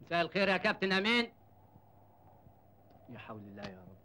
مساء الخير يا كابتن امين. يا حول الله يا رب.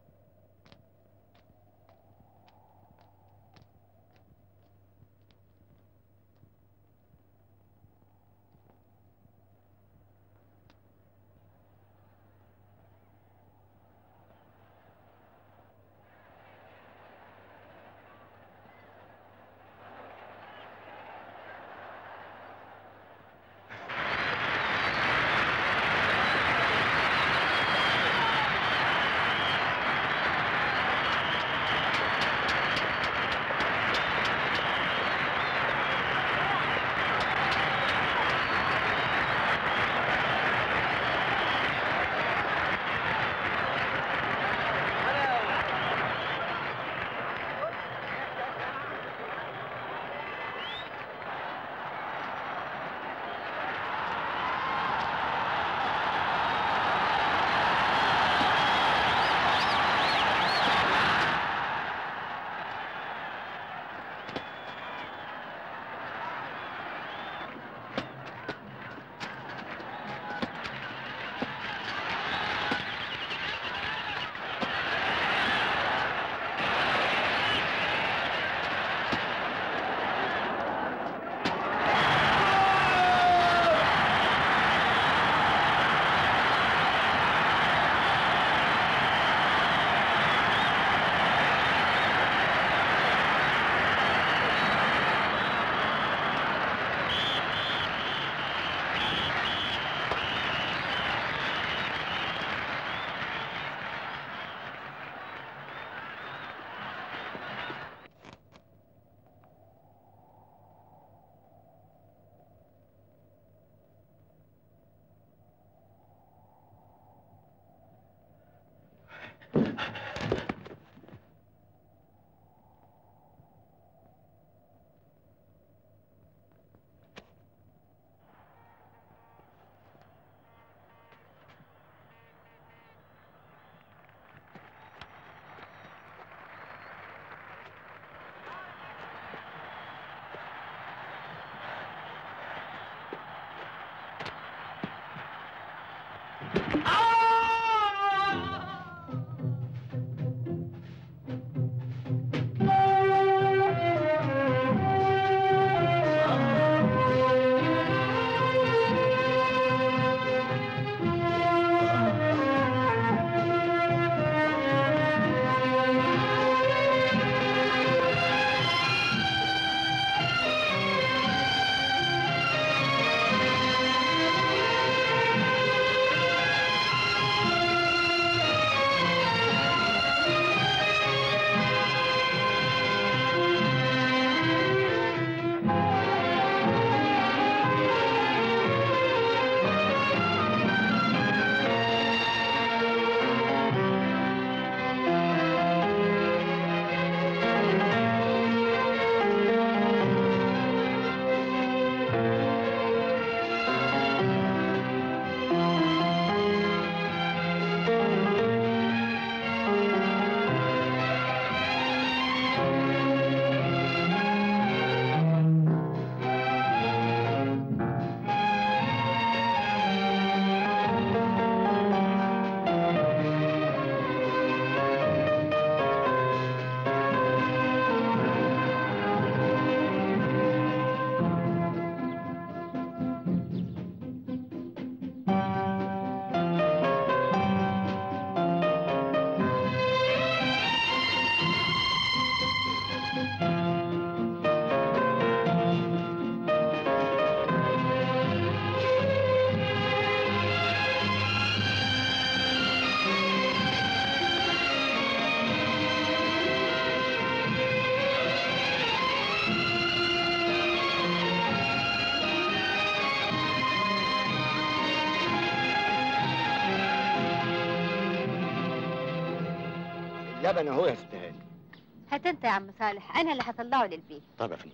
اللبن اهو يا ست هاني. هات انت يا عم صالح، انا اللي هطلعه للبيت. طب يا فندم.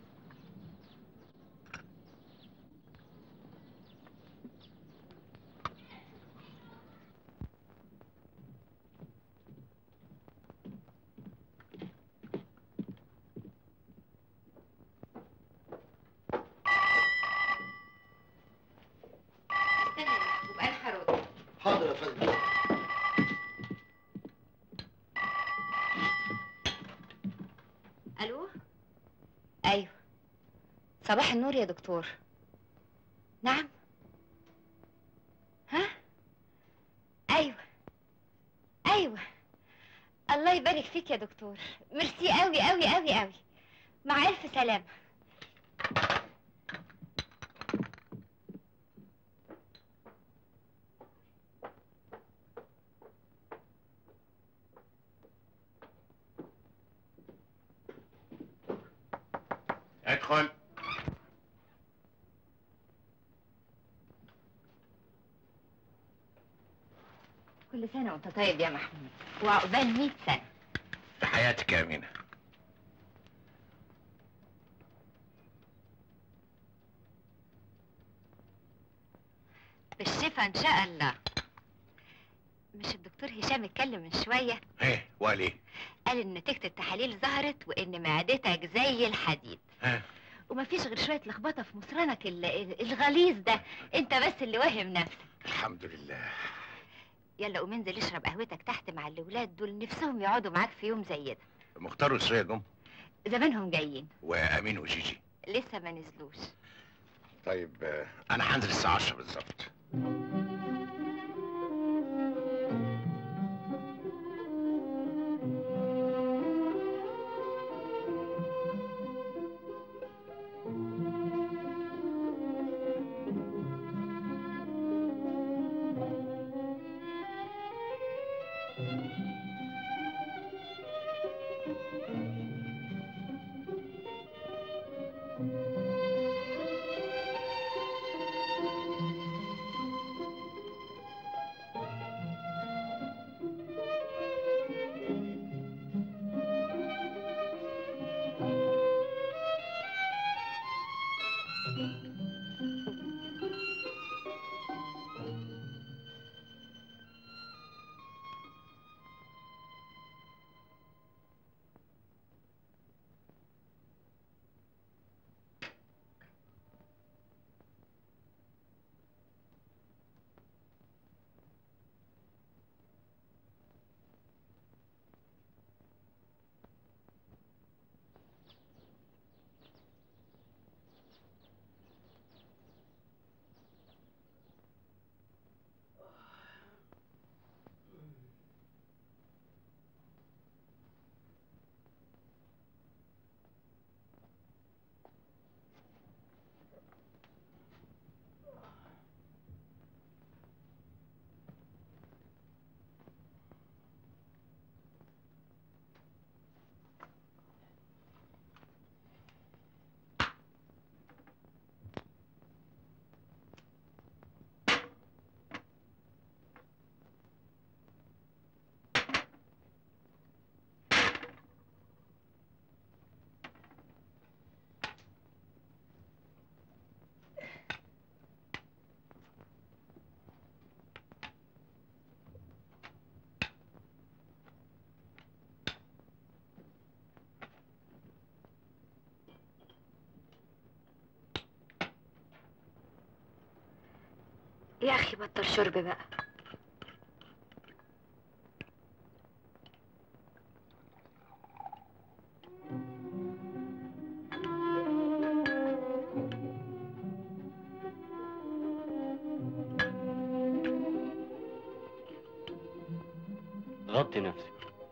استنى يا محبوب، انا صباح النور يا دكتور. نعم. ها؟ ايوه ايوه. الله يبارك فيك يا دكتور، ميرسي قوي قوي قوي قوي. مع الف سلامه. ادخل. كل سنه وانت طيب يا محمود، وعقبال 100 سنه. في حياتك يا أمينة. بالشفا ان شاء الله. مش الدكتور هشام اتكلم من شويه؟ ايه وقال ايه؟ قال ان نتيجه التحاليل ظهرت وان معدتك زي الحديد. ها؟ ومفيش غير شويه لخبطه في مصرانك الغليظ ده. انت بس اللي واهم نفسك. الحمد لله. يلا قوم انزل اشرب قهوتك تحت مع الاولاد دول، نفسهم يقعدوا معاك في يوم زي ده. مختار وسرية جم؟ زمانهم جايين. وأمين وجيجي؟ لسه ما نزلوش. طيب أنا هنزل الساعة 10 بالظبط. يا اخي بطل شرب بقى. غطي نفسك.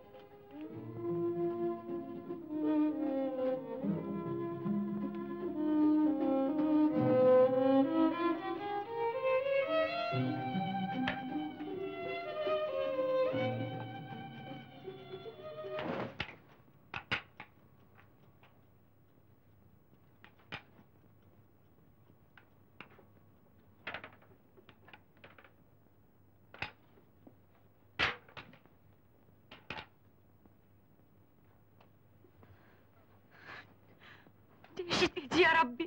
دي مشيت ايدي يا ربي.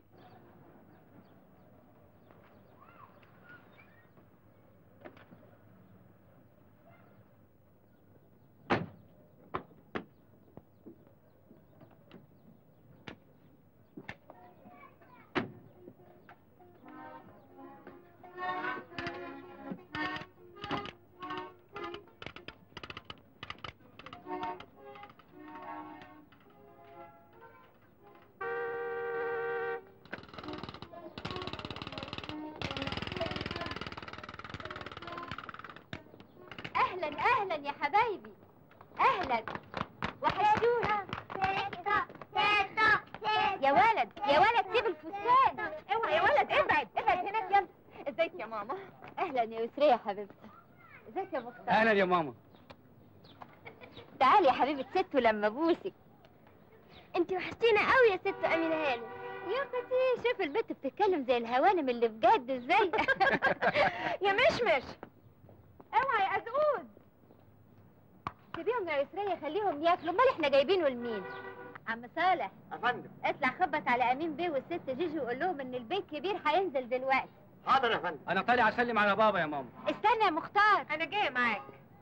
اهلا يا حبايبي، اهلا، وحشتونا. يا ولد يا ولد سيب الفستان، اوعى يا ولد، ابعد ابعد هناك. يلا. ازيك يا ماما؟ اهلا يا يسرية يا حبيبتي. ازيك يا مختار؟ اهلا يا ماما. تعالي يا حبيبة ستو لما ابوسك. انت وحشتينا قوي يا ست امينه هانم. يا ختي شوف البنت بتتكلم زي الهوانم اللي بجد ازاي. يا مشمش اوعى يا أزقود. سيبيهم يا يسرية خليهم ياكلوا، امال احنا جايبينه لمين؟ عم صالح يا فندم. اطلع خبط على امين بيه والست جيجي وقول لهم ان البيت كبير هينزل دلوقتي. حاضر يا فندم. انا طالع اسلم على بابا يا ماما. استنى يا مختار، انا جايه معاك.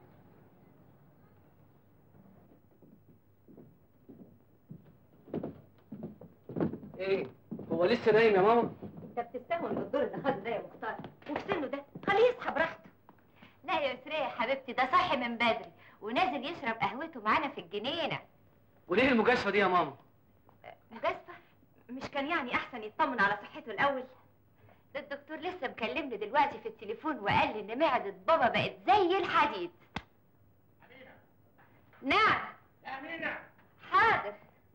ايه هو لسه نايم يا ماما؟ انت بتستهون بالدور اللي خده ده يا مختار، وفي سنه ده خليه يصحى براحته. لا يا يسرية يا حبيبتي، ده صاحي من بدري ونازل يشرب قهوته معانا في الجنينه. وليه المجازفه دي يا ماما؟ مجازفه؟ مش كان يعني احسن يطمن على صحته الاول؟ ده الدكتور لسه مكلمني دلوقتي في التليفون وقال لي ان معده بابا بقت زي الحديد. أمينة. نعم. يا أمينة. حاضر.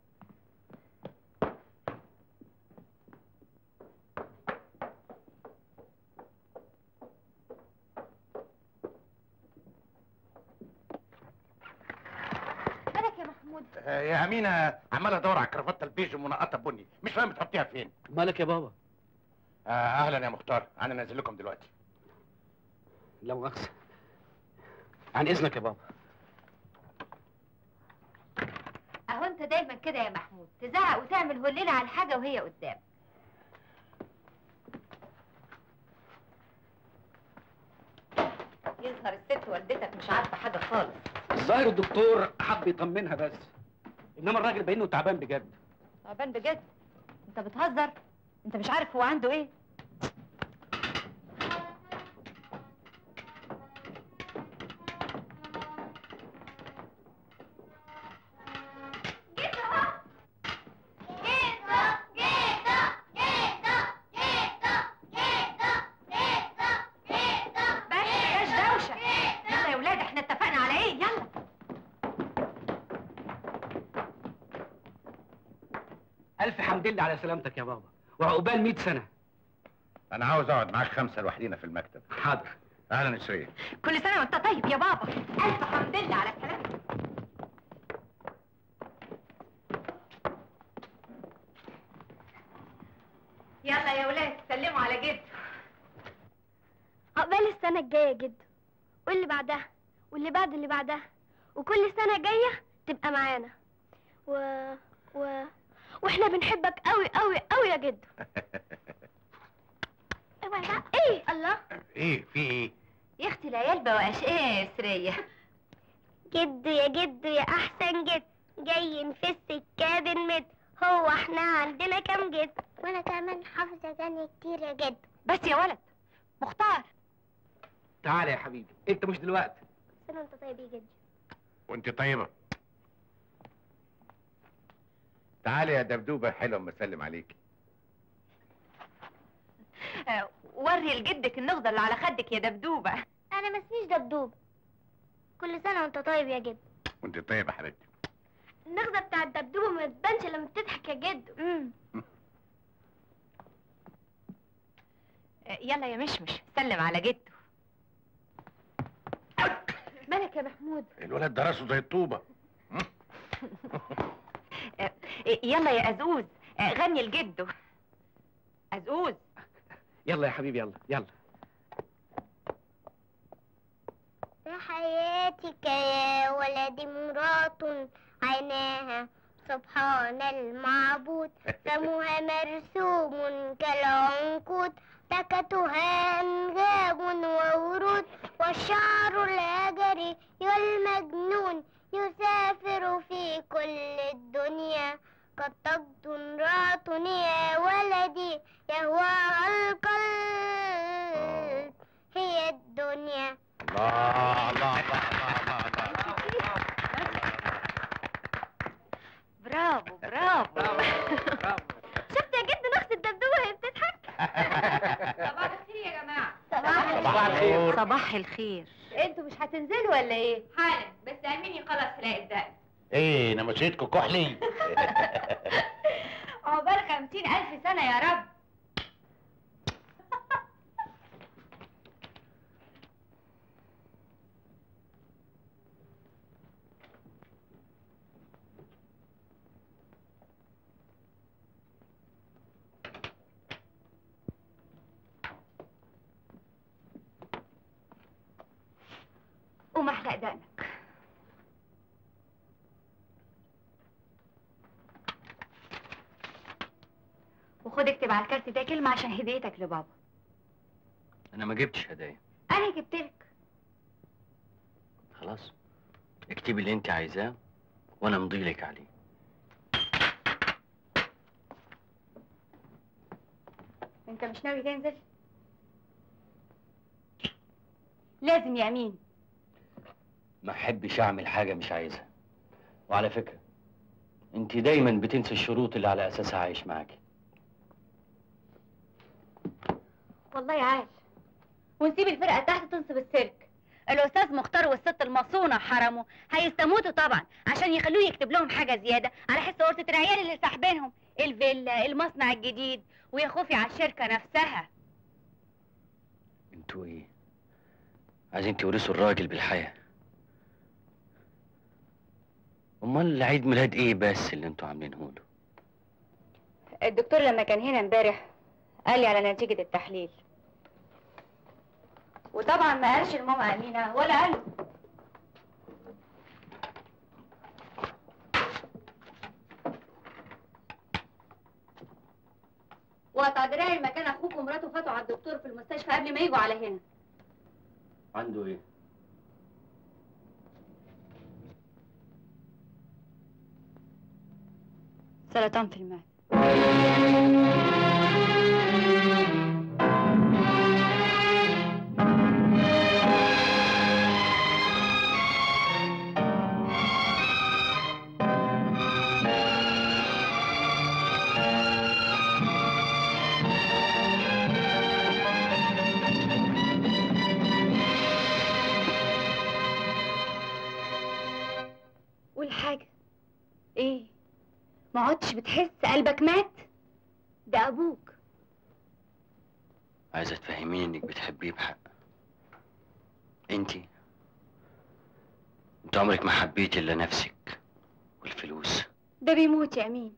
مالك يا محمود؟ يا أمينة عمال أدور على الكرافته البيج المنقطة بني، مش فاهم تحطيها فين. مالك يا بابا؟ أهلا يا مختار، أنا نازل لكم دلوقتي. لا مؤاخذة. عن إذنك يا بابا. اهو انت دايما كده يا محمود، تزعق وتعمل هليله على الحاجه وهي قدام. يظهر الست والدتك مش عارفه حاجه خالص. الظاهر الدكتور حب يطمنها بس، انما الراجل باينه تعبان بجد. تعبان بجد؟ انت بتهزر؟ انت مش عارف هو عنده ايه؟ ألف حمد لله على سلامتك يا بابا، وعقبال 100 سنة. أنا عاوز أقعد معاك 5 لوحدينا في المكتب. حاضر. أهلا يا سرية. كل سنة وانت طيب يا بابا، ألف حمد لله على سلامتك. يلا يا ولاد سلموا على جد. عقبال السنة الجاية يا جدو، واللي بعدها واللي بعد اللي بعدها، وكل سنة جاية تبقى معانا. واحنا بنحبك قوي قوي قوي يا جدو. اوعى بقى. ايه الله؟ إيه في إيه؟ يا اختي العيال بقوا اشقية يا سرية. جدو يا جدو يا احسن جد، جاي نفس السكة بنمد، هو احنا عندنا كام جد؟ وانا كمان حافظة اغاني كتير يا جدو. بس يا ولد مختار، تعالى يا حبيبي، انت مش دلوقتي. سنة وانت طيب يا جدو. وأنت طيبة. تعالي يا دبدوبة حلوة أما أسلم عليكي. وري لجدك النغضة اللي على خدك يا دبدوبة. انا ما اسميش دبدوب. كل سنة وانت طيب يا جدو. وأنت طيبة يا حبيبتي. النغزة بتاع الدبدوبة ما تبانش لما بتضحك يا جدو. يلا يا مشمش سلم على جده. مالك يا محمود؟ الولد ده راسه زي الطوبة. يلا يا أزوز غني لجده. أزوز يلا يا حبيبي، يلا يلا. في حياتك يا ولدي مرات عيناها سبحان المعبود، فمها مرسوم كالعنقود، سكتها أنغام وورود، والشعر الهجري والمجنون يسافر في كل الدنيا، قد تقضي امرأة يا ولدي يهواها القلب هي الدنيا. الله الله الله الله الله. برافو برافو. شفت يا جد نخس الدبدوبة وهي بتضحك؟ صباح الخير يا جماعة. صباح صباح الخير. صباح الخير. انتوا مش هتنزلوا ولا ايه؟ حالا، بس امين يخلص خلاء الدقن. ايه نمشيتكوا كحلي؟ عقبال 50,000 سنة يا رب. قوم احلق دقنك. وخد اكتب على الكارت ده كلمة عشان هديتك لبابا. انا ما جبتش هدايا. انا جبتلك. خلاص اكتبي اللي انت عايزاه وانا امضيلك عليه. انت مش ناوي تنزل؟ لازم يا امين. ما احبش اعمل حاجه مش عايزها. وعلى فكره انت دايما بتنسي الشروط اللي على اساسها عايش معاكي. والله عال. ونسيب الفرقة تحت تنصب السيرك. الأستاذ مختار والست المصونة حرموا هيستموتوا طبعا عشان يخلوه يكتب لهم حاجة زيادة على حس ورثة العيال اللي ساحبينهم، الفيلا، المصنع الجديد، ويا خوفي على الشركة نفسها. انتوا ايه؟ عايزين تورثوا الراجل بالحياة؟ امال عيد ميلاد ايه بس اللي انتوا عاملينه له؟ الدكتور لما كان هنا امبارح قال لي على نتيجة التحليل، وطبعا ما قالش لماما أمينة ولا قال له. وقطع دراعي مكان اخوك ومراته فاتوا على الدكتور في المستشفى قبل ما يجوا على هنا. عنده ايه؟ سرطان في المعدة. قول حاجة. ايه؟ ما عدتش بتحس قلبك مات؟ ده ابوك. عايزة تفهميني انك بتحبيه بحق. انت عمرك ما حبيتي الا نفسك والفلوس. ده بيموت يا امين.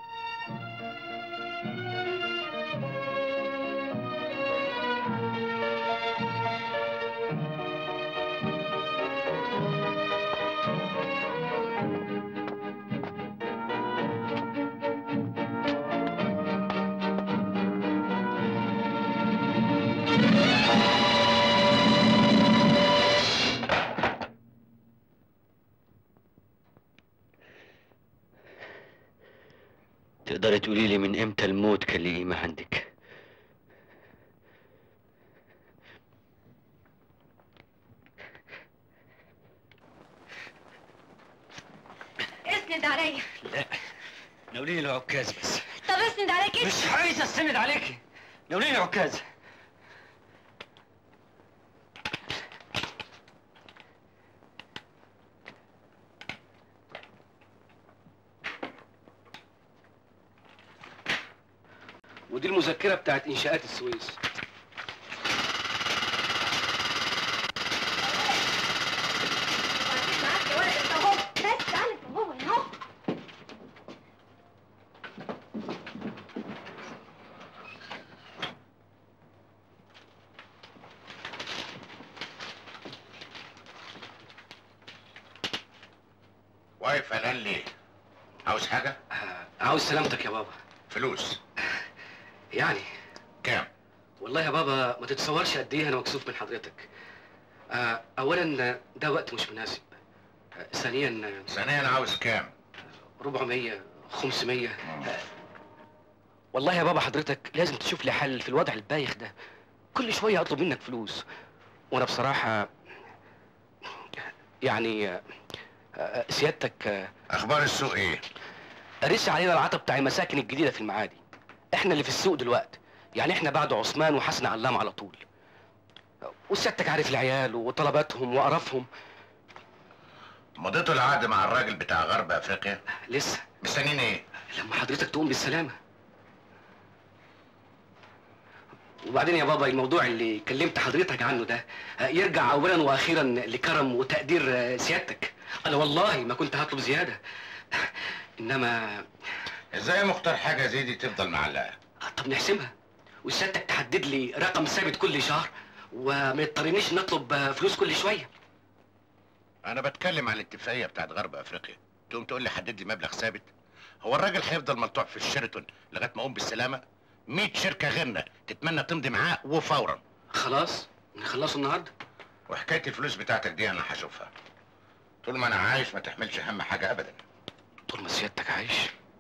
تقدري تقولي لي من امتى الموت كان ليه قيمة عندك؟ اسند عليا. لا ناوليني العكاز بس. طب اسند عليك انت. مش عايز استند عليكي. ناوليني العكاز. ودي المذكرة بتاعت إنشاءات السويس. واقف قلقان ليه؟ عاوز حاجة؟ عاوز سلامتك يا بابا. فلوس؟ يعني كام؟ والله يا بابا ما تتصورش قد ايه انا مكسوف من حضرتك. اولا ده وقت مش مناسب. ثانيا عاوز كام؟ 400 500. والله يا بابا حضرتك لازم تشوف لي حل في الوضع البايخ ده. كل شويه اطلب منك فلوس وانا بصراحه يعني سيادتك. اخبار السوق ايه؟ رسي علينا العطا بتاع المساكن الجديده في المعادي. احنا اللي في السوق دلوقتي، يعني احنا بعد عثمان وحسن علام على طول. وسيادتك عارف العيال وطلباتهم وقرفهم. مضيتوا العقد مع الراجل بتاع غرب افريقيا؟ لسه. مستنيين ايه؟ لما حضرتك تقوم بالسلامة. وبعدين يا بابا الموضوع اللي كلمت حضرتك عنه ده يرجع اولا واخيرا لكرم وتقدير سيادتك. انا والله ما كنت هطلب زيادة. انما ازاي مختار حاجه زي دي تفضل معلقه؟ طب نحسبها وسيادتك تحدد لي رقم ثابت كل شهر وما يضطرنيش نطلب فلوس كل شويه. انا بتكلم على الاتفاقيه بتاعت غرب افريقيا، تقوم تقول لي حدد لي مبلغ ثابت؟ هو الراجل هيفضل ملطوع في الشيراتون لغايه ما اقوم بالسلامه؟ 100 شركه غيرنا تتمنى تمضي معاه وفورا. خلاص نخلصه النهارده. وحكايه الفلوس بتاعتك دي انا هشوفها. طول ما انا عايش ما تحملش هم حاجه ابدا. طول ما سيادتك عايش.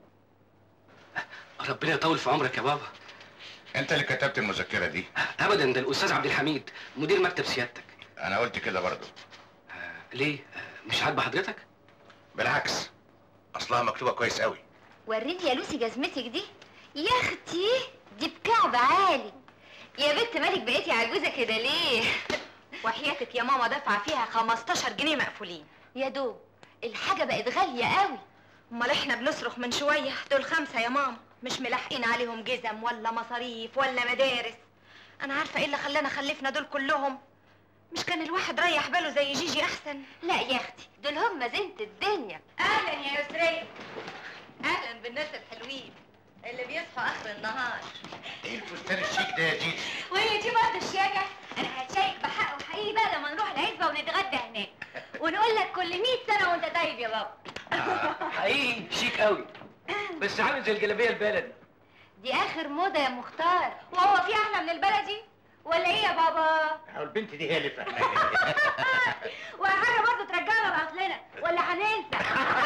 ربنا يطول في عمرك يا بابا. انت اللي كتبت المذكره دي؟ ابدا، ده الاستاذ عبد الحميد مدير مكتب سيادتك. انا قلت كده برضه. ليه؟ مش عاجبه حضرتك؟ بالعكس، اصلها مكتوبه كويس قوي. وريني يا لوسي جزمتك دي. يا اختي دي بكعب عالي. يا بنت مالك بقيتي عجوزه كده ليه؟ وحياتك يا ماما دافعه فيها 15 جنيه مقفولين. يا دوب الحاجه بقت غاليه قوي. امال احنا بنصرخ من شويه دول 5 يا ماما، مش ملاحقين عليهم جزم ولا مصاريف ولا مدارس. انا عارفه ايه اللي خلانا خلفنا دول كلهم. مش كان الواحد ريح باله زي جيجي احسن؟ لا يا اختي دول هم زينة الدنيا. اهلا يا يسرية. اهلا بالناس الحلوين اللي بيصحوا اخر النهار. ايه الفستان الشيك ده يا جيجي؟ وهي دي برضه الشياكه. انا هتشيك بحقه حقيقي بقى لما نروح العزبه ونتغدى هناك ونقول لك كل 100 سنه وانت طيب يا بابا. حقيقي شيك قوي، بس عامل زي الجلابيه البلدي. دي اخر موضه يا مختار. وهو في احلى من البلدي ولا ايه يا بابا؟ هو البنت دي هي اللي فاهمه. وحاجه برضه ترجعنا لاصلنا ولا هننسى؟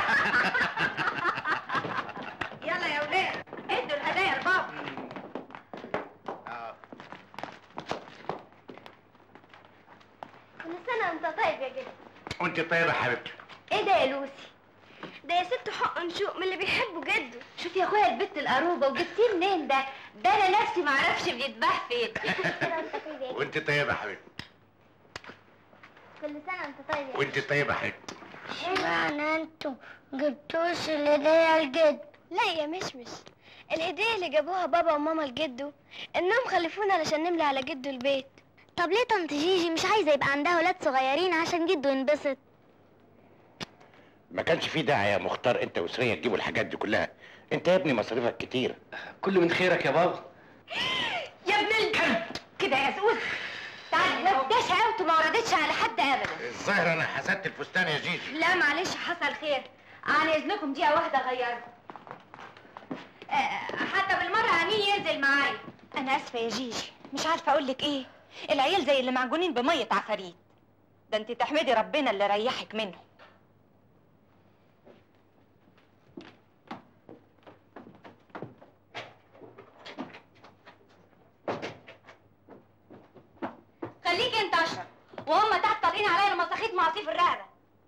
يلا يا ولاد ادوا الهدايا لبابا. كل سنه وانت طيب يا جدع. وانت طيبه يا حبيبتي. ايه ده يا لوسي؟ ده يا ست حق نشوق من اللي بيحبه جده. شوف يا اخويا البت القروبه وجبتيه منين ده؟ ده انا نفسي معرفش بيتباع فين. وانت طيبه يا حبيبتي. كل سنه وانت طيب يا وانت طيبه يا حبيبتي. اشمعنى انتوا جبتوش الهديه لجد؟ لا يا مشمش، الهديه اللي جابوها بابا وماما لجده انهم خلفونا علشان نملى على جده البيت. طب ليه طنط جيجي مش عايزه يبقى عندها ولاد صغيرين عشان جده ينبسط؟ ما كانش في داعي يا مختار انت وسرية تجيبوا الحاجات دي كلها. انت يا ابني مصاريفك كتير. كله من خيرك يا بابا. يا ابن الكلب كده يا سوس. تعالى لو ده شقاوته ما وردتش على حد ابدا. الظاهر انا حسدت الفستان يا جيجي. لا معلش حصل خير. عن اذنكم دقيقه واحده اغيرها. حتى بالمره امين ينزل معايا. انا اسفه يا جيجي مش عارفه اقول لك ايه. العيال زي اللي معجونين بميه عفاريت. ده انت تحمدي ربنا اللي ريحك منهم. خليك انت اشرب وهم تحت طالقين عليا المساخيط معصيف الرقبه.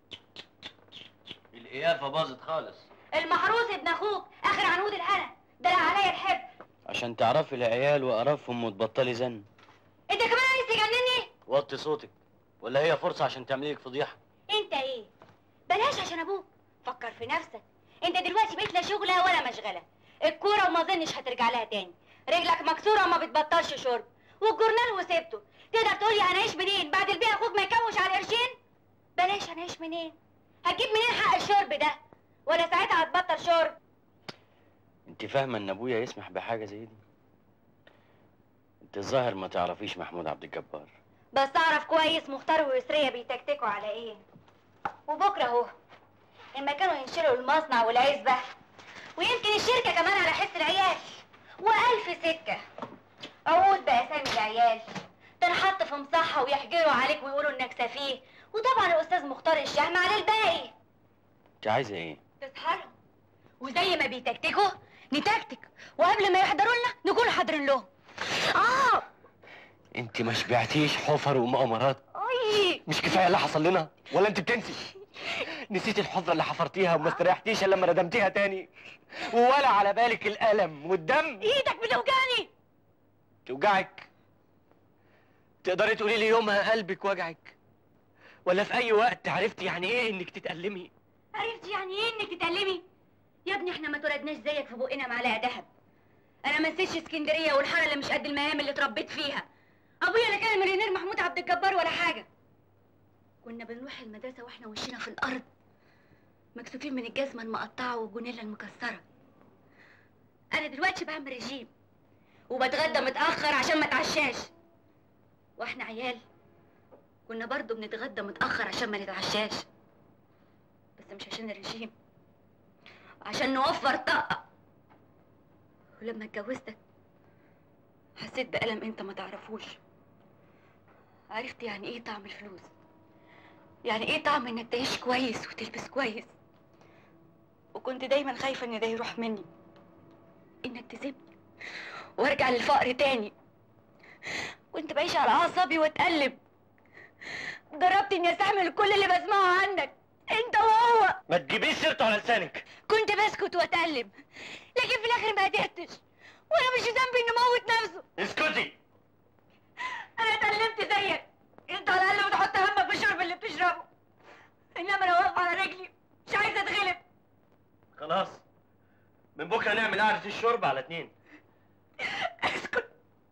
القيافه باظت خالص. المحروس ابن اخوك اخر عنقود الهنا دلع عليا الحب. عشان تعرفي العيال وقرفهم وتبطلي زن. انت كمان عايز تجنني؟ وطي صوتك ولا هي فرصه عشان تعملي لك فضيحه؟ انت ايه؟ بلاش عشان ابوك. فكر في نفسك. انت دلوقتي بقيت لا شغله ولا مشغله. الكوره وما اظنش هترجع لها تاني. رجلك مكسوره وما بتبطلش شرب. والجورنال وسبته. تقدر تقولي هنعيش منين بعد البيع اخوك ما يكوش على قرشين؟ بلاش هنعيش منين؟ هتجيب منين حق الشرب ده؟ ولا ساعتها هتبطل شرب؟ انت فاهمه ان ابويا يسمح بحاجه زي دي؟ انت الظاهر ما تعرفيش محمود عبد الجبار. بس اعرف كويس مختار ويسرية بيتكتكوا على ايه. وبكره اهو اما كانوا ينشروا المصنع والعزبه ويمكن الشركه كمان على حس العيال والف سكه. عقود باسامي العيال تنحط في مصحه ويحجروا عليك ويقولوا انك سفيه. وطبعا الاستاذ مختار الشهم على الباقي. انت عايزه ايه؟ تسهروا وزي ما بيتكتكوا نتكتك وقبل ما يحضروا لنا نكون حاضرين لهم. انت ما شبعتيش حفر ومؤامرات؟ اي مش كفايه اللي حصل لنا؟ ولا انت بتنسي؟ نسيت الحفره اللي حفرتيها وما استريحتيش الا لما ردمتيها تاني؟ ولا على بالك الالم والدم؟ ايدك بتوجعني. توجعك؟ تقدري تقولي لي يومها قلبك وجعك؟ ولا في اي وقت عرفتي يعني ايه انك تتألمي؟ عرفتي يعني ايه انك تتألمي؟ يا ابني احنا ما اتولدناش زيك في بقنا معلقه دهب. انا ما نسيتش اسكندريه والحاره اللي مش قد المهام اللي اتربيت فيها. ابويا لا كان مليونير محمود عبد الجبار ولا حاجه. كنا بنروح المدرسه واحنا وشنا في الارض، مكسوفين من الجزمه المقطعه والجونيلا المكسره. انا دلوقتي بعمل رجيم وبتغدى متاخر عشان ما اتعشاش. واحنا عيال كنا برضه بنتغدى متاخر عشان ما نتعشاش، بس مش عشان الرجيم، عشان نوفر طاقه. ولما اتجوزتك حسيت بألم انت ما تعرفوش. عرفت يعني ايه طعم الفلوس، يعني ايه طعم انك تعيش كويس وتلبس كويس. وكنت دايما خايفه ان ده يروح مني، انك تسيبني وارجع للفقر تاني. كنت بعيش على اعصابي واتقلب. جربت اني استحمل كل اللي بسمعه عنك انت وهو. ما تجيبيش سيرته على لسانك. كنت بسكت واتقلب، لكن في الاخر ما قدرتش، وانا مش ذنبي انه موت نفسه. اسكتي. انا اتقلبت زيك، انت على الاقل بتحط همك في الشرب اللي بتشربه، انما انا واقفه على رجلي مش عايزه اتغلب. خلاص، من بكره نعمل قعده الشرب على 2. اسكت.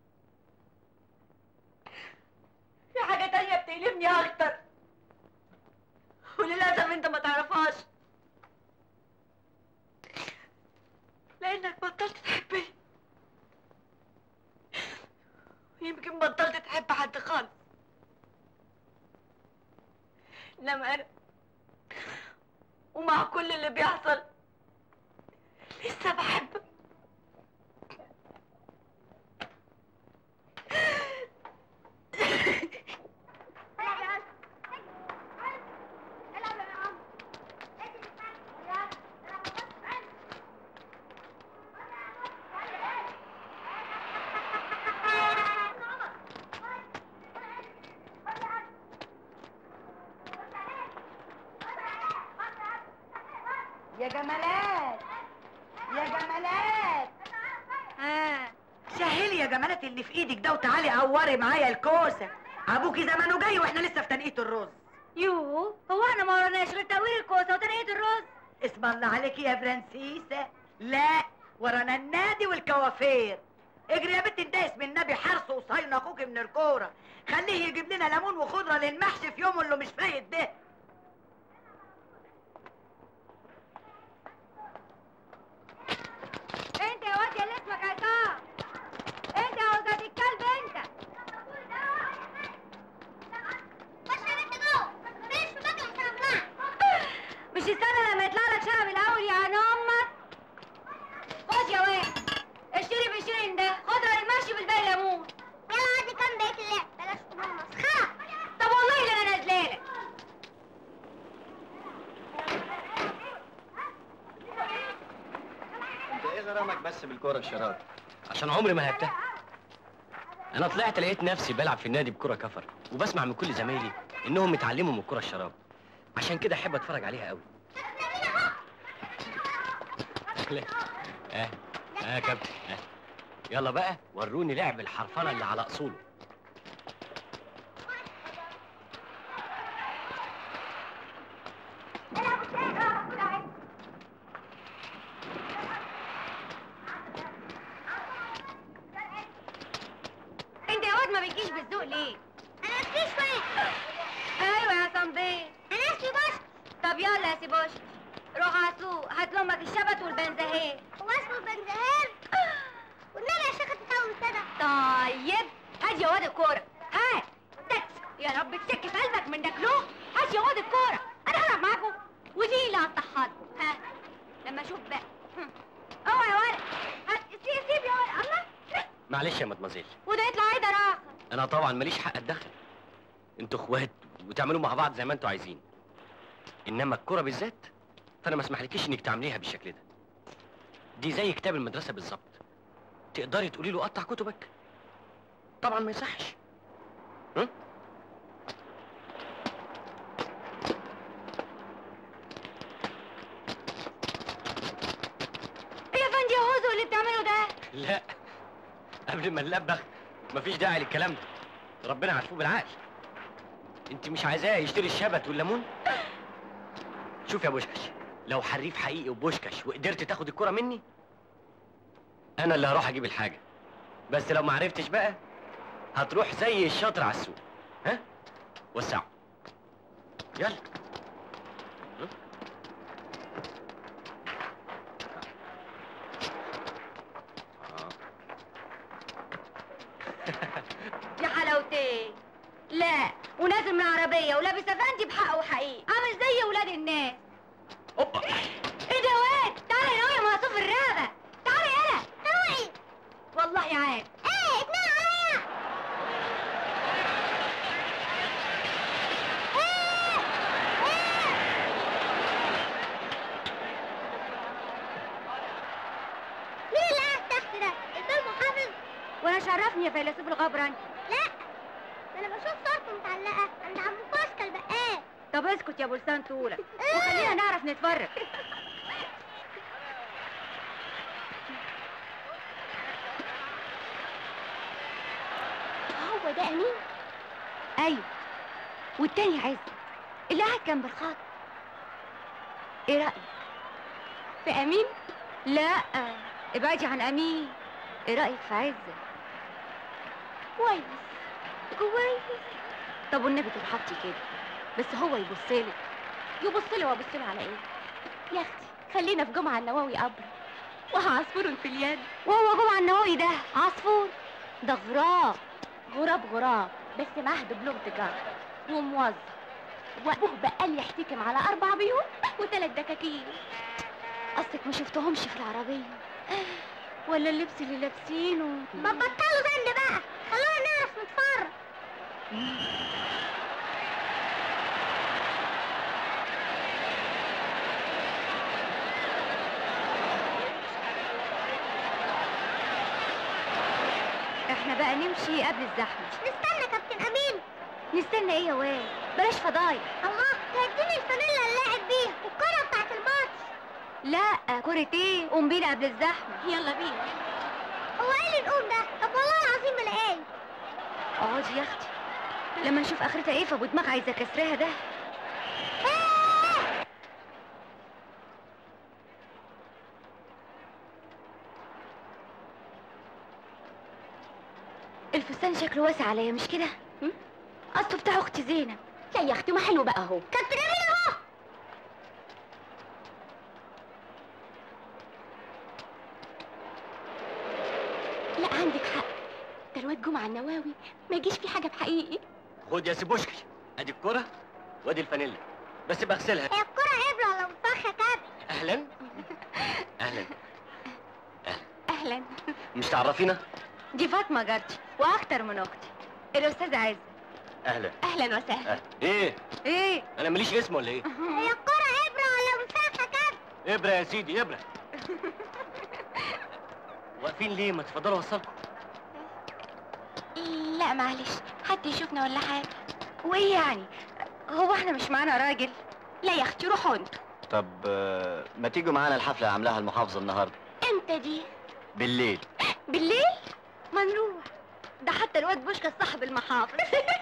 في حاجه تانيه بتقلبني اكتر، وللاسف انت ما تعرفهاش، لانك بطلت تحبني، ويمكن بطلت تحب حد خالص. انما انا ومع كل اللي بيحصل لسه بحبك. يا جمالات يا جمالات، سهلي يا جمالات اللي في ايدك ده وتعالي قوري معايا الكوسه. ابوكي زمانه جاي واحنا لسه في تنقية الرز. يوه، هو احنا ما وراناش غير تقوير الكوسه وتنقية الرز؟ اسم الله عليكي يا فرانسيسه. لا، ورانا النادي والكوافير. اجري يا بنت انت اسم النبي حرص وصاين اخوك من الكوره. خليه يجيب لنا ليمون وخضره للمحشي في يومه اللي مش فايت ده. انت يا واد يا اللي اسمك عصام، انت يا واد الكلب انت. خش يا بنت جوه، فيش في مكان سامعة. مش استنى لما يطلع لك شنب الاول يا عن امك. خد يا واد، اشتري بالشيرين ده خضره للمحشي بالباقي ليمون. يلا عادي كام بقية اللعب، بلاش تكون مسخرة. طب والله اللي انا نازلالك. انت ايه غرامك بس بالكوره الشراب؟ عشان عمري ما لعبتها. انا طلعت لقيت نفسي بلعب في النادي بكره كفر، وبسمع من كل زمايلي انهم اتعلموا من الكوره الشراب، عشان كده احب اتفرج عليها قوي. يا كابتن، يلا بقى وروني لعب الحرفنه اللي على اصوله. انت يا واد ما بتجيش بالذوق ليه؟ أنا مفيش فايت. ايوه يا صنبيه. أنا اسمي باشا. طب يلا يا سيبوش، روح على السوق هات لامك الشبت والبنزهير. هو اسمه بنزهير؟ والنبي يا شيخة تتعود كده. طيب هات يا واد الكوره، هات. تكس يا رب تسك في قلبك من دكلوه. هات يا واد الكوره، انا هلعب معاكم ودي اللي هتطحنكم. ها لما اشوف بقى. اوعى يا ولد، هات سيب يا ولد. الله، معلش يا مدمزيل، وده يطلع عيد اخر. انا طبعا ماليش حق اتدخل، انتوا اخوات وتعملوا مع بعض زي ما انتوا عايزين، انما الكوره بالذات فانا ما اسمحلكيش انك تعمليها بالشكل ده. دي زي كتاب المدرسه بالظبط، تقدري تقولي له قطع كتبك؟ طبعا ما يصحش. ها؟ ايه يا فندي يا هوزو اللي بتعمله ده؟ لا، قبل ما نلبخ مفيش داعي للكلام ده. ربنا عارفوه بالعقل. انت مش عايزاه يشتري الشبت والليمون؟ شوف يا بوشكش، لو حريف حقيقي وبوشكش وقدرت تاخد الكرة مني انا اللي هروح اجيب الحاجة. بس لو ما عرفتش بقى هتروح زي الشاطر على السوق. ها؟ وسعوا. يلا. يا حلاوتي. لا، ونازل من العربية ولابس افندي بحقه وحقيقي، عامل زي ولاد الناس. اوبا. ايه ده واد؟ تعالى يا نوية مقصوف الرقبة. تعالى يلا. نوي. والله يا عاد. ايه اتنين عليا. مين اللي قاعد تحت ده؟ ده المحافظ. وانا شرفني يا فيلسوف الغبران. لا، انا بشوف صورته متعلقه عند عم باسكال البقال. طب اسكت يا ابو لسان طولك وخلينا نعرف نتفرج. هو ده امين؟ ايوه، والتاني عز اللي قاعد جنب الخط. ايه رايك في امين؟ لا، ابعدي عن امين. ايه رايك في عز؟ كويس كويس. طب والنبي تضحكي كده، بس هو يبصلك. يبصلي وابصله على ايه؟ يا اختي خلينا في جمعة النووي ابرد، وعصفور في اليد. وهو جمعة النووي ده عصفور؟ ده غراب. غراب بس معاه دبلوم تجارة وموظف، وابوه بقال يحتكم على 4 بيوت و3 دكاكين. اصلك ما شفتهمش في العربية ولا اللبس اللي لابسينه؟ ما بطلوا زن بقى، خلونا نعرف نتفرج. احنا بقى نمشي قبل الزحمة. نستنى كابتن امين. نستنى ايه يا واد؟ بلاش فضايح. الله، تديني الفانيلا اللي لاعب بيها والكرة بتاعت الماتش. لا، كرة ايه؟ قوم بينا قبل الزحمة. يلا بينا. هو ايه اللي نقوم ده؟ طب والله العظيم ما لاقيه. اقعدي يا اختي لما نشوف اخرتها ايه. فابو دماغ عايزه كسرها ده. الفستان شكله واسع عليا مش كده؟ اصله بتاع اختي زينب. لا يا اختي، ما حلو بقى اهو. كابتن امين اهو. لا عندك حق، ده الواد جمعة النواوي ما يجيش فيه حاجه بحقيقي. خد يا سيبوشكي، ادي الكرة وادي الفانيلا، بس بغسلها. هي الكرة ابرة ولا مفخة كابتن؟ اهلا. اهلا. اهلا. مش تعرفينا؟ دي فاطمه جارتي واكتر من اختي الاستاذه عزه. اهلا. اهلا وسهلا. ايه انا ماليش اسم ولا ايه؟ هي الكرة ابرة ولا مفخة كابتن؟ ابره يا سيدي، ابره. واقفين ليه؟ ما تفضلوا اوصلكم. لا معلش، حد يشوفنا ولا حاجه. وايه يعني؟ هو احنا مش معانا راجل؟ لا يا اختي روحوا انتوا. طب ما تيجوا معانا الحفلة اللي عاملاها المحافظة النهاردة؟ امتى دي؟ بالليل. بالليل؟ ما نروح، ده حتى الواد بوشكا صاحب المحافظ.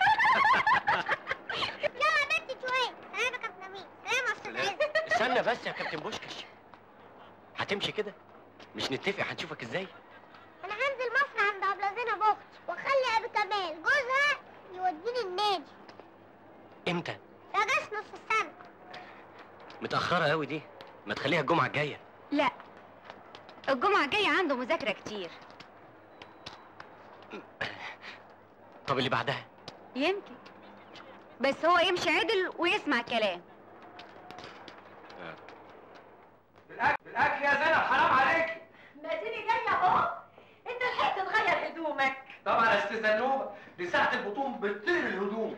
يلا يا بنتي شوية. سلام يا كابتن امين. سلام يا استاذ عز. استنى بس يا كابتن بوشكش، هتمشي كده؟ مش نتفق هنشوفك ازاي؟ انا هنزل مصر عند ابله زينب اختي، واخلي ابي كمال جوزها يوديني النادي. امتى؟ في اجازة نص السنة. متأخرة قوي دي، ما تخليها الجمعة الجاية. لا، الجمعة الجاية عنده مذاكرة كتير. طب اللي بعدها؟ يمكن، بس هو يمشي عدل ويسمع كلام. بالأكل يا زينب، حرام عليكي. مديني جاية اهو. انت لحقت تغير هدومك. طبعا يا استاذ زنوبة، دي ساعة البطون بتطير الهدوم.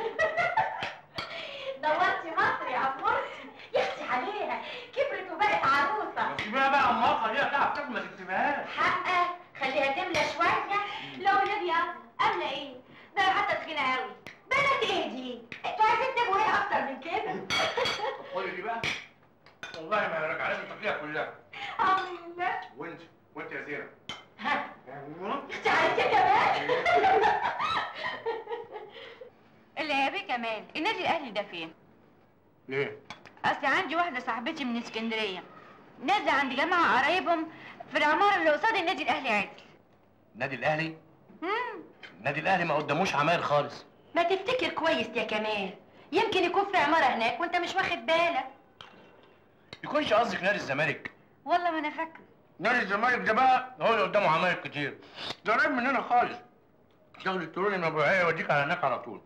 دورتي مصر يا عمورتي، يا اختي عليها كبرت وبقت عروسة. سيبيها بقى امها، خليها تعرف تاكل، ما تكتبهاش. حقك، خليها تملى شوية. لو النبي أملى ايه؟ ده حتى تخينة قوي. بنات ايه دي؟ انتوا عايزين تبقوا ايه اكتر من كده؟ طب خدي دي بقى، والله ما هي راجعة، لازم تاكليها كلها. الحمد لله. وانت يا زينب. ها؟ اختي عليك كمان. كمال، النادي الاهلي ده فين؟ ليه؟ اصل عندي واحده صاحبتي من اسكندريه نازله عند جماعه قرايبهم في العماره اللي قصاد النادي الاهلي عادل. النادي الاهلي؟ النادي الاهلي ما قداموش عماير خالص. ما تفتكر كويس يا كمال، يمكن يكون في عماره هناك وانت مش واخد بالك. يكونش قصدك نادي الزمالك؟ والله ما انا فاكره. نادي الزمالك ده بقى هو اللي قدامه عماير كتير، ده قريب مننا خالص. تاخد الترول المبيعيه يوديك على هناك على طول.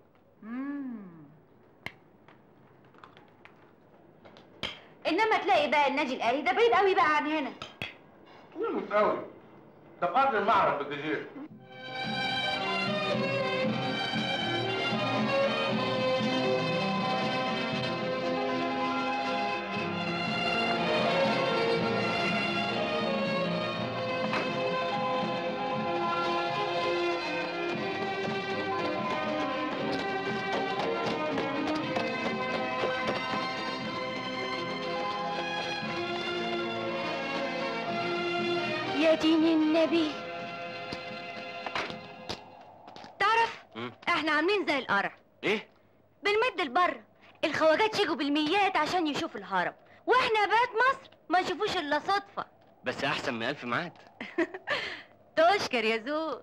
انما تلاقي بقى النادي الاهلي ده بعيد قوي بقى عن هنا. مش قوي، ده في ارض المعرض بالجزيره. يا دين النبي، تعرف احنا عاملين زي القرع. ايه؟ بنمد لبره، الخواجات يجوا بالميات عشان يشوفوا الهرم، واحنا بقت مصر ما نشوفوش الا صدفه. بس احسن من 1000 ميعاد. تشكر يا زوز.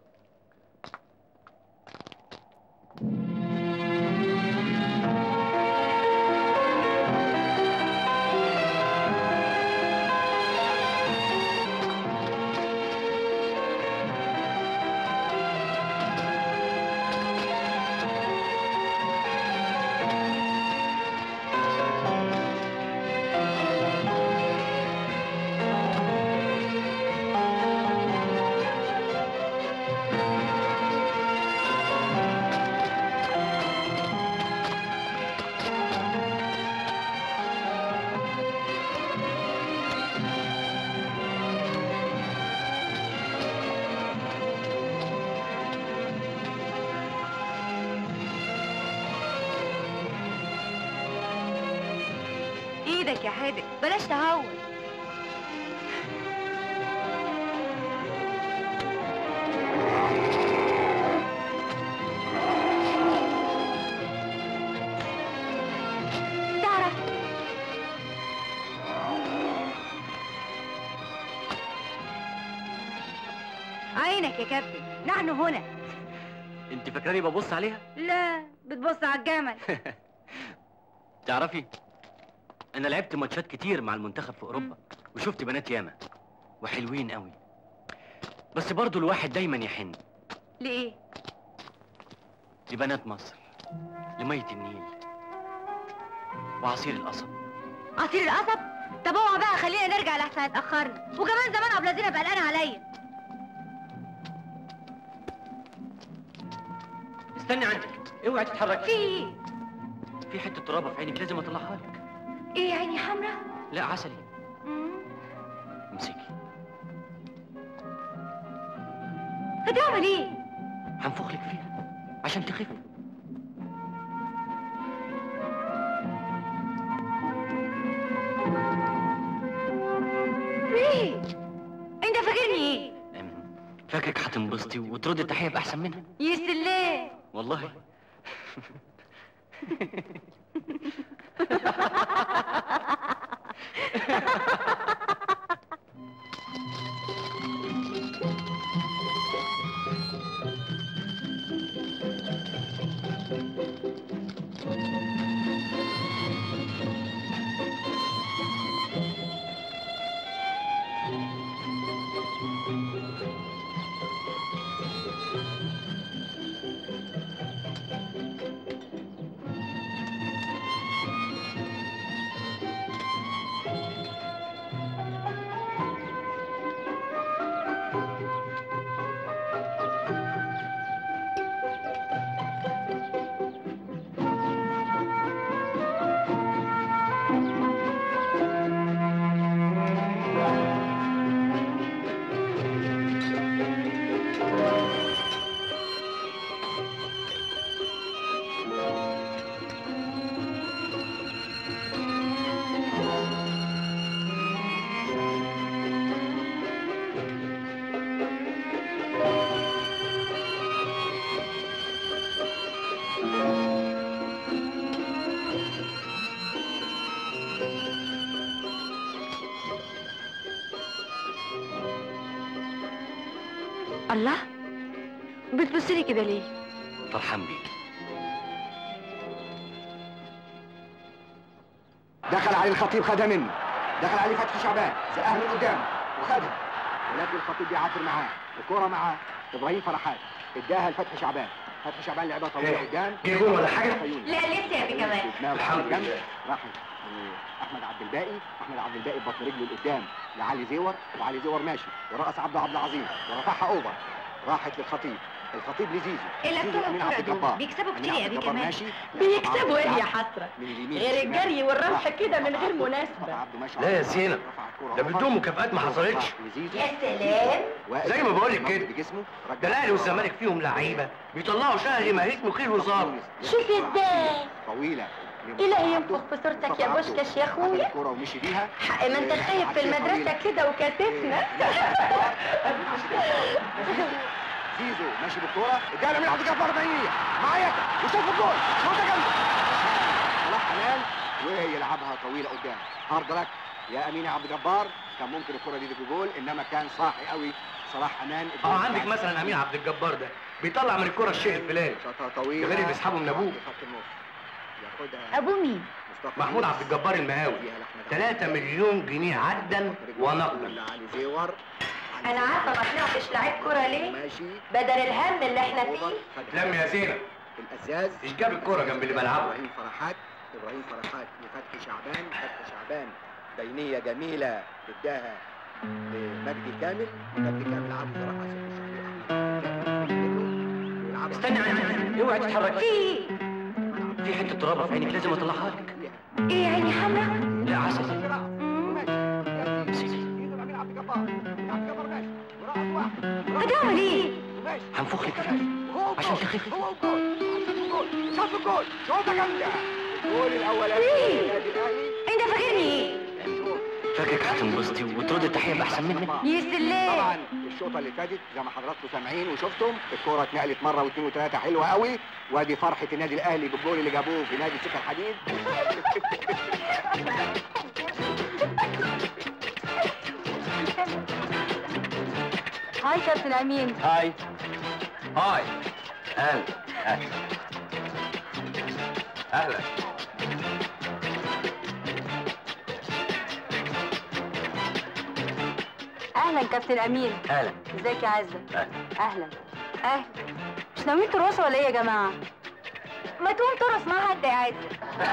ايدك يا حادق، بلاش تهور. تعرف عينك يا كابتن، نحن هنا. انت فاكراني ببص عليها؟ لا، بتبص على الجمل. تعرفي انا لعبت ماتشات كتير مع المنتخب في اوروبا وشفت بنات ياما وحلوين قوي، بس برضو الواحد دايما يحن. ليه؟ لبنات مصر، لمية النيل وعصير القصب. عصير القصب؟ طب اوعى بقى خلينا نرجع لحسن اتاخرنا، وكمان زمان ابله زينب قلقانه عليا. استني عندك، اوعي تتحركي. في ايه؟ في حته ترابه في عينك لازم اطلعها لك. ايه عيني حمرا؟ لا عسلي. امسكي. هتعمل ايه؟ هنفخ لك فيها عشان تخفي. ايه؟ انت فاكرني ايه؟ فاكرك هتنبسطي وتردي التحيه باحسن منها. يا سلام والله. الله، بتبصلي كده ليه؟ فرحان بيكي. دخل عليه الخطيب خدها منه، دخل عليه فتحي شعبان زقها من قدامه وخدها، ولكن الخطيب بيعافر معاه، الكوره معاه ابراهيم فرحات اداها لفتحي شعبان، فتحي شعبان لعبها طويله قدام. جه جول ولا حاجه؟ لا لسه يا كمان. الحمد لله. راحت احمد عبد الباقي، احمد عبد الباقي ببطن رجله لقدام لعلي زيور، وعلي زيور ماشي ورقص عبد العظيم ورفعها اوفر، راحت للخطيب، الخطيب لزيزو. اللي بتوع الكوره دول بيكسبوا كتير يا بيه كمان. بيكسبوا ايه يا حسره؟ غير الجري والرمح كده من غير مناسبه. لا يا زينب، ده بدون مكافآت ما حصلتش. يا سلام. زي ما بقول لك كده، ده الاهلي والزمالك فيهم لعيبه بيطلعوا شهري مهيت مخيل وزار. شوف ازاي طويله إلهي ينفخ في صورتك يا بوشكش يا اخويا. الكوره ومشي بيها. حق ما انت خايف في المدرسه كده وكاتفنا. زيزو ماشي بالكوره، اداها من عبد الجبار بنيه معايا وشاف الجول، شوطه جامده. صلاح حنان وهي يلعبها طويله قدام، هارد لك يا امين يا عبد الجبار، كان ممكن الكوره دي تجي جول، انما كان صاحي قوي صلاح حنان. عندك مثلا امين عبد الجبار ده بيطلع من الكوره الشيء الفلاني، شاطها طويله غير اللي بيسحبه من ابوه. ابوه مين؟ محمود عبد الجبار المهاوي. 3 مليون جنيه عدا ونقدا. علي زيور. انا عارفه ما طلعتش لعيب كوره ليه؟ ماشي بدل الهم اللي احنا فيه. لم يا زينب الازاز ايش جاب الكوره جنب اللي بلعبها؟ ابراهيم فرحات لفتحي شعبان، فتحي شعبان بينيه جميله اداها لمجدي كامل، مجدي كامل عبد الرحمن. استنى اوعي تتحرك. في حته ترابه في عينك لازم اطلعها لك. ايه عيني حمرا؟ لا عسل. هتعمل ايه؟ هنفخ لك فيه عشان تخفي. شاط الجول، شوطه جامده. الجول الاولاني للنادي الاهلي. انت فاكرني ايه؟ فاكرك هتنبسطي وترد التحيه باحسن منك. يا سلام. طبعا الشوطه اللي فاتت زي ما حضراتكم سامعين وشفتم، الكوره اتنقلت مره واثنين وثلاثه حلوه قوي، وادي فرحه النادي الاهلي بالجول اللي جابوه في نادي سكه الحديد. هاي كابتن امين. هاي هاي. اهلا اهلا اهلا. اهلا كابتن امين. اهلا. ازيك يا عزه؟ اهلا اهلا اهلا. مش ناويين ترقصوا ولا ايه يا جماعه؟ ما تقوم ترقص معاها انت يا عزه.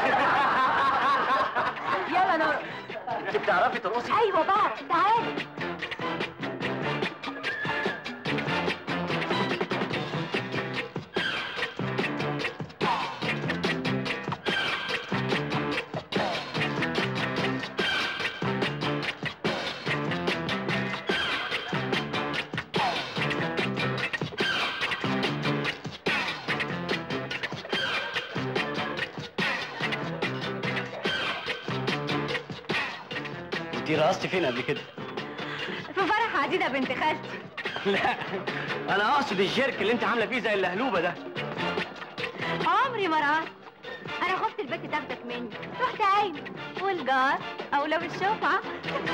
يلا نرقص. انت بتعرفي ترقصي؟ ايوه بعرف، تعالي. انت رقصتي فين قبل كده؟ في فرح عزيزه بنت خالتي. لا انا اقصد الجيرك اللي انت عامله فيه زي اللهلوبه ده. عمري ما رقصت. انا خفت البت تاخدك مني، رحت قايمه والجار اولى بالشفعه.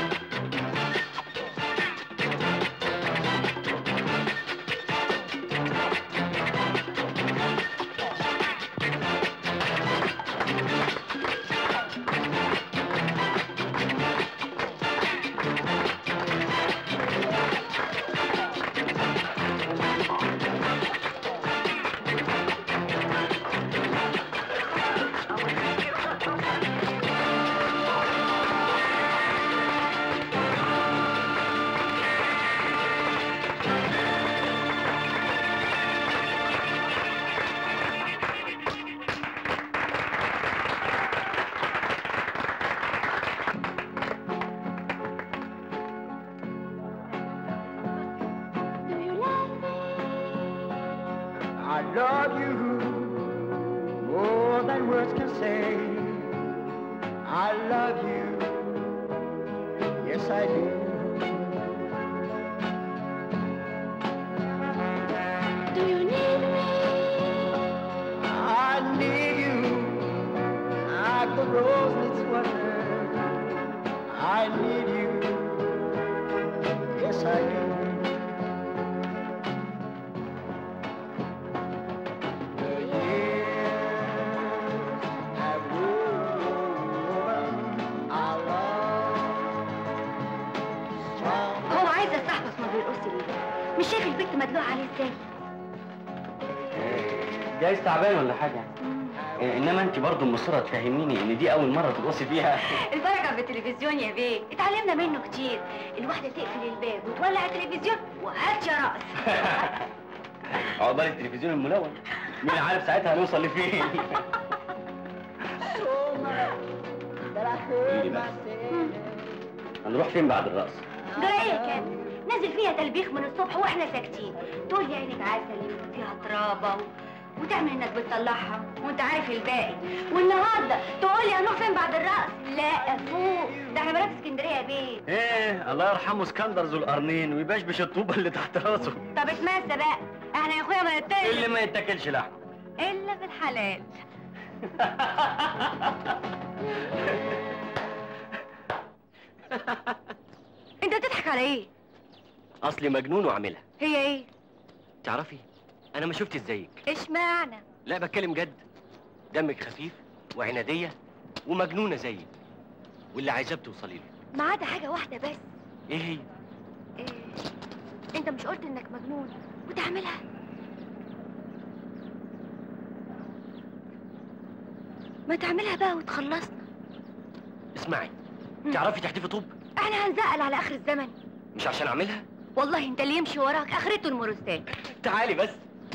I love you more than words can say. I love you, yes I do. Do you need me? I need you, like the rose needs water. I need you, yes I do. مدلوق عليه ازاي؟ جايز تعبان ولا حاجه. انما انت برضه مصره تفهميني ان دي اول مره ترقصي فيها. البركه في التلفزيون يا بيه، اتعلمنا منه كتير. الواحده تقفل الباب وتولع التلفزيون وهات يا رقص. عقبال التلفزيون الملون، مين عارف ساعتها هنوصل لفين. قولي بقى، هنروح فين بعد الرقص؟ جرايه كان نازل فيها تلبيخ من الصبح واحنا ساكتين، تقول لي عينك عسل وفيها ترابه وتعمل انك بتطلعها وانت عارف الباقي، والنهارده تقول لي هنروح فين بعد الرقص؟ لا فوق، ده احنا بنات اسكندريه يا بيه. ايه الله يرحمه اسكندر ذو القرنين ويبشبش الطوبه اللي تحت راسه. طب اتمسى بقى، احنا يا اخويا ما نتاكلش اللي ما يتاكلش لحمه الا في الحلال. انت بتضحك على ايه؟ اصلي مجنون وعاملها. هي ايه؟ تعرفي انا ما شفتش زيك. اشمعنى؟ لا بتكلم جد، دمك خفيف وعناديه ومجنونه زيي، واللي عايزاه بتوصلي له. ما عدا حاجه واحده بس. ايه هي؟ إيه؟ انت مش قلت انك مجنون وتعملها؟ ما تعملها بقى وتخلصنا. اسمعي، تعرفي تحدفي طوب؟ احنا هنزقل على اخر الزمن. مش عشان اعملها؟ والله انت اللي يمشي وراك اخرته المورستان. تعالي بس.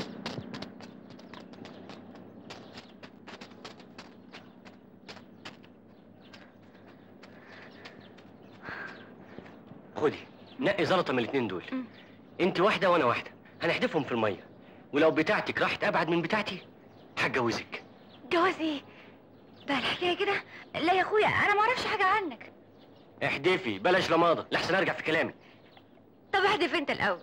خدي نقي زلطه من الاتنين دول. انت واحده وانا واحده، هنحدفهم في الميه، ولو بتاعتك راحت ابعد من بتاعتي هتجوزك. جواز ايه؟ بقى الحكايه كده؟ لا يا اخويا انا ما اعرفش حاجه عنك. احدفي بلاش لماضه لحسن ارجع في كلامي. طب احدف انت الاول.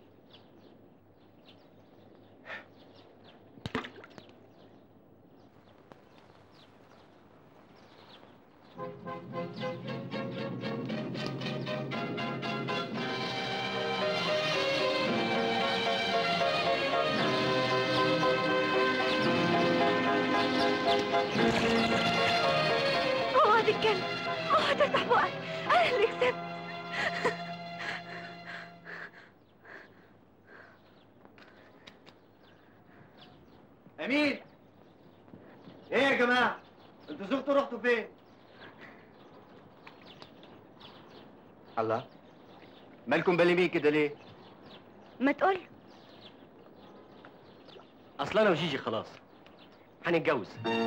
اوعى تتكلم، اوعى تفتح بقك، انا اللي كسبت. امين، ايه يا جماعه؟ انتوا زفتوا رحتوا فين؟ الله، مالكم باليمين كده ليه؟ ما تقول. اصل انا وجيجي خلاص هنتجوز.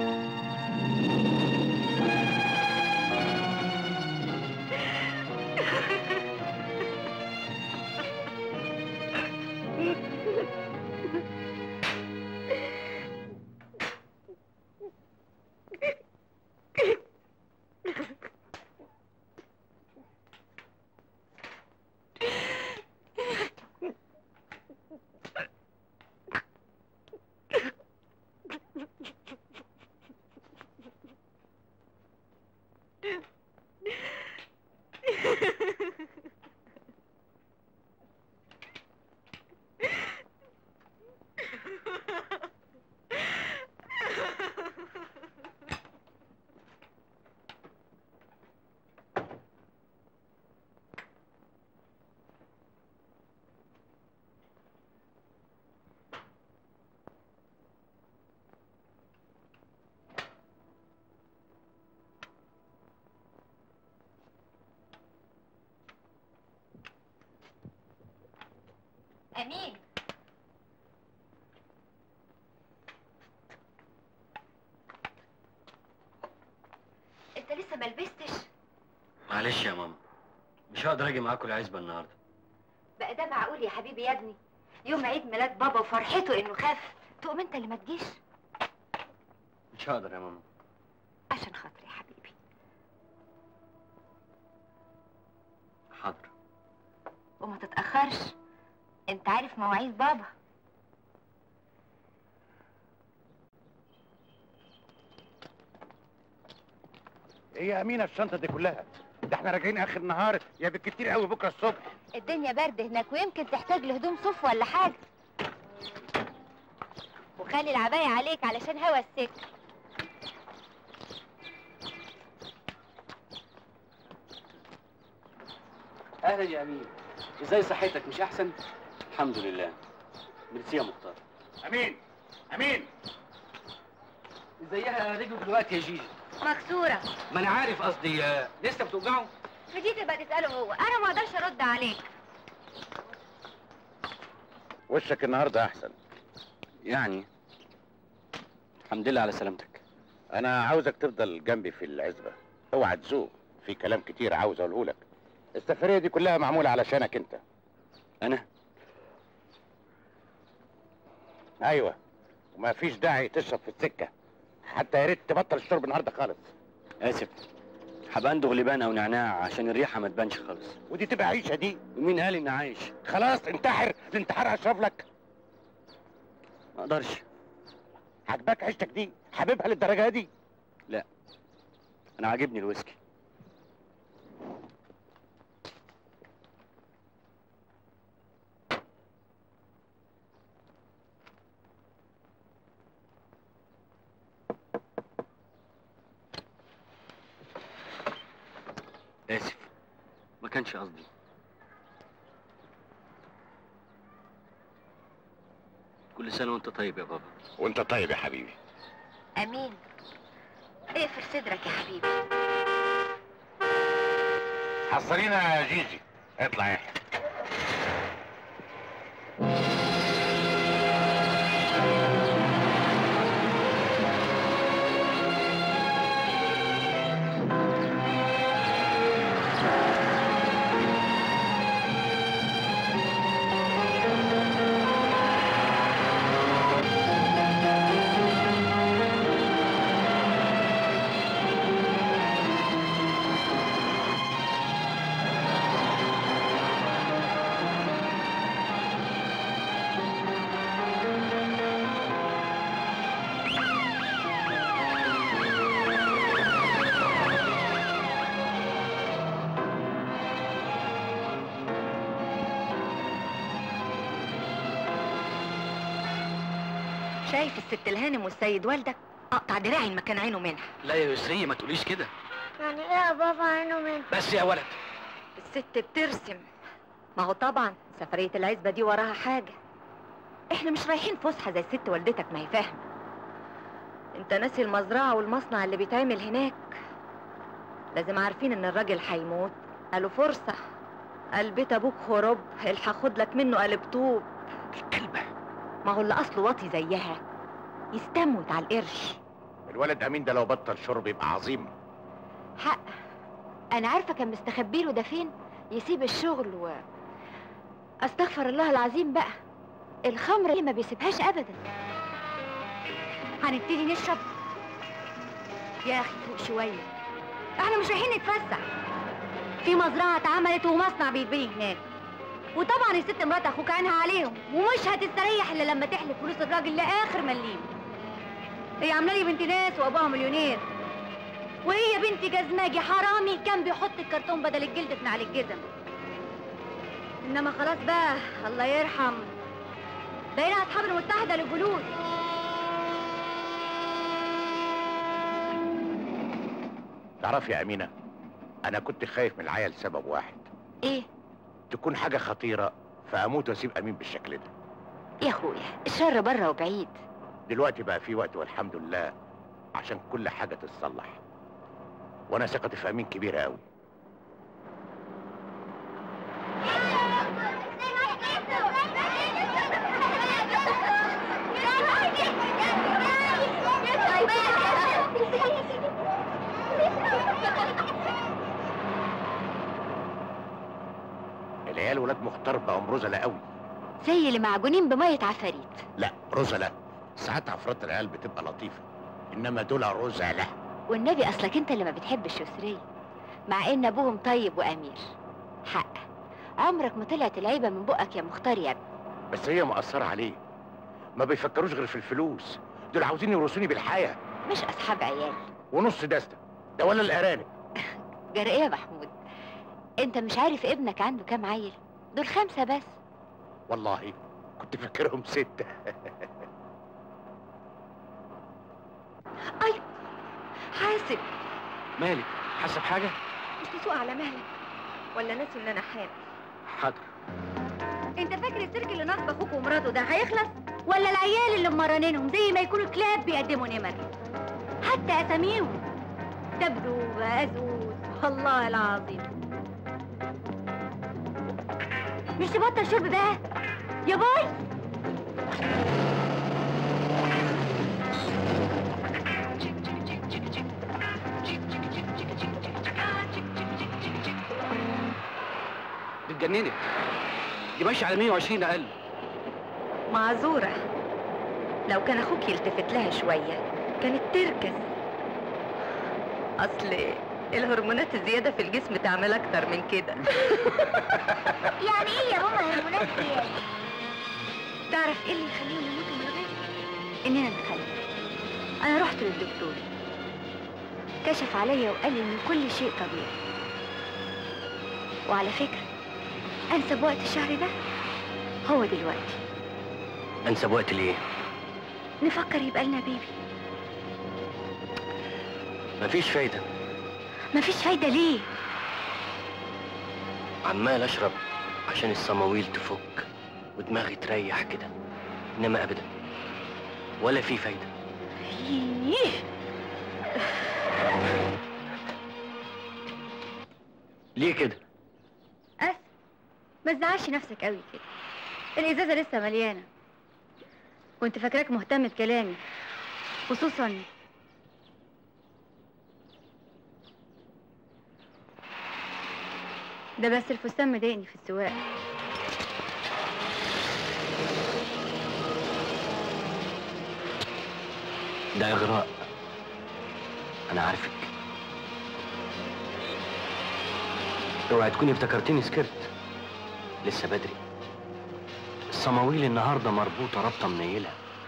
امين، انت لسه ما لبستش؟ معلش يا ماما، مش هقدر اجي معاكم العزبه النهارده. بقى ده معقول يا حبيبي يا ابني؟ يوم عيد ميلاد بابا وفرحته انه خاف تقوم انت اللي ما تجيش؟ مش هقدر يا ماما. عشان خاطري يا حبيبي. حاضر. وما تتأخرش، انت عارف مواعيد بابا. ايه يا امينه الشنطه دي كلها؟ ده احنا راجعين اخر النهار يا بالكتير قوي بكره الصبح. الدنيا برد هناك ويمكن تحتاج لهدوم صوف ولا حاجه. وخلي العباية عليك علشان هوا السكه. اهلا يا امين، ازاي صحتك؟ مش احسن؟ الحمد لله. ميرسي يا مختار. امين امين. ازيها رجله دلوقتي يا جيجي؟ مكسوره. ما انا عارف، قصدي لسه بتوجعه؟ فدي تبقى تساله هو، انا ما اقدرش ارد عليك. وشك النهارده احسن. يعني الحمد لله على سلامتك. انا عاوزك تفضل جنبي في العزبه، اوعى تزوق، في كلام كتير عاوز اقوله لك. السفريه دي كلها معموله علشانك انت. انا؟ ايوه، وما فيش داعي تشرب في السكه، حتى يا ريت تبطل الشرب النهارده خالص. اسف، هبقى اندغ لبان او نعناع عشان الريحه ما تبانش خالص. ودي تبقى عيشه دي؟ ومين قال اني عايش؟ خلاص انتحر، الانتحار اشرف لك. ما اقدرش. عجبك عيشتك دي؟ حبيبها للدرجه دي؟ لا، انا عاجبني الويسكي. آسف، ما كانش قصدي. كل سنة وانت طيب يا بابا. وانت طيب يا حبيبي. امين. اقفل صدرك يا حبيبي. حصلينا يا جيجي، اطلع يا احمد. شايف الست الهانم والسيد والدك؟ اقطع دراعي ما كان عينه منها. لا يا يسرية، ما تقوليش كده. يعني ايه يا بابا عينه منها؟ بس يا ولد. الست بترسم. ما هو طبعا سفرية العزبة دي وراها حاجة. احنا مش رايحين فسحة زي الست والدتك، ما هي فاهمة. انت ناسي المزرعة والمصنع اللي بيتعمل هناك. لازم عارفين ان الراجل هيموت، قالوا فرصة. قال بيت ابوك خرب، الحق خد لك منه قالب طوب. الكلبة. ما هو اللي اصله واطي زيها يستموت على القرش. الولد امين ده لو بطل شرب يبقى عظيم. حق. انا عارفه كان مستخبي له ده فين، يسيب الشغل استغفر الله العظيم بقى. الخمر اللي ما بيسيبهاش ابدا. هنبتدي نشرب. يا اخي فوق شويه، احنا مش رايحين نتفسح. في مزرعه اتعملت ومصنع بيتبني هناك، وطبعا الست مرات اخوك عينها عليهم، ومش هتستريح الا لما تحلف فلوس الراجل لاخر مليم. هي عامله لي بنت ناس وابوها مليونير، وهي بنت جزماجي حرامي كان بيحط الكرتون بدل الجلد من على الجزم. انما خلاص بقى، الله يرحم، بقينا اصحاب المتحده للجلود. تعرفي يا امينه، انا كنت خايف من العيا لسبب واحد. ايه؟ تكون حاجه خطيره فاموت واسيب امين بالشكل ده. يا اخويا الشر بره وبعيد. دلوقتي بقى في وقت والحمد لله عشان كل حاجه تتصلح، وانا ثقتي في امين كبيره قوي. العيال ولاد مختار بقوا رزلة قوي، زي اللي معجونين بميه عفاريت. لا رزلة، ساعات عفرات العيال بتبقى لطيفه، انما دول رزلة. والنبي اصلك انت اللي ما بتحبش يسرية، مع ان ابوهم طيب وامير. حق، عمرك ما طلعت العيبه من بقك يا مختار يا ابني. بس هي مقصره عليه، ما بيفكروش غير في الفلوس، دول عاوزين يورثوني بالحياه. مش اصحاب عيال ونص دستة ده ولا الارانب. جرى ايه يا محمود؟ انت مش عارف ابنك عنده كام عيل؟ دول 5 بس. والله كنت فاكرهم 6. اي حاسب. مالك؟ حاسب حاجة؟ مش تسوق على مهلك ولا ناسي ان انا حامل؟ حاضر. انت فاكر السيرك اللي نصب اخوك ومراته ده هيخلص؟ ولا العيال اللي مرنينهم زي ما يكونوا كلاب بيقدموا نمر؟ حتى اساميهم دبدوب ازوز، والله العظيم. مش تبطل شرب بقى يا باي؟ اتجننت، دي ماشيه على 120 اقل. معذورة، لو كان اخوك يلتفت لها شوية كانت تركز. اصل الهرمونات الزيادة في الجسم تعمل اكتر من كده. يعني ايه يا ماما هرمونات زيادة؟ تعرف ايه اللي يخليهم يموتوا من غير اننا نخلف؟ انا رحت للدكتور، كشف عليا وقال لي ان كل شيء طبيعي. وعلى فكرة انسب وقت الشهر ده هو دلوقتي. انسب وقت ليه؟ نفكر يبقى لنا بيبي. مفيش فايدة. مفيش فايدة ليه؟ عمال اشرب عشان الصماويل تفك ودماغي تريح كده، انما ابدا ولا في فايدة. ليه كده؟ ما تزعلش نفسك قوي كده، الازازة لسه مليانة. كنت فاكراك مهتم بكلامي، خصوصا ده، بس الفستان مضايقني في السواقة. ده اغراء، انا عارفك. اوعي تكوني افتكرتيني سكرت، لسه بدري. الصماويل النهارده مربوطه ربطه منيله.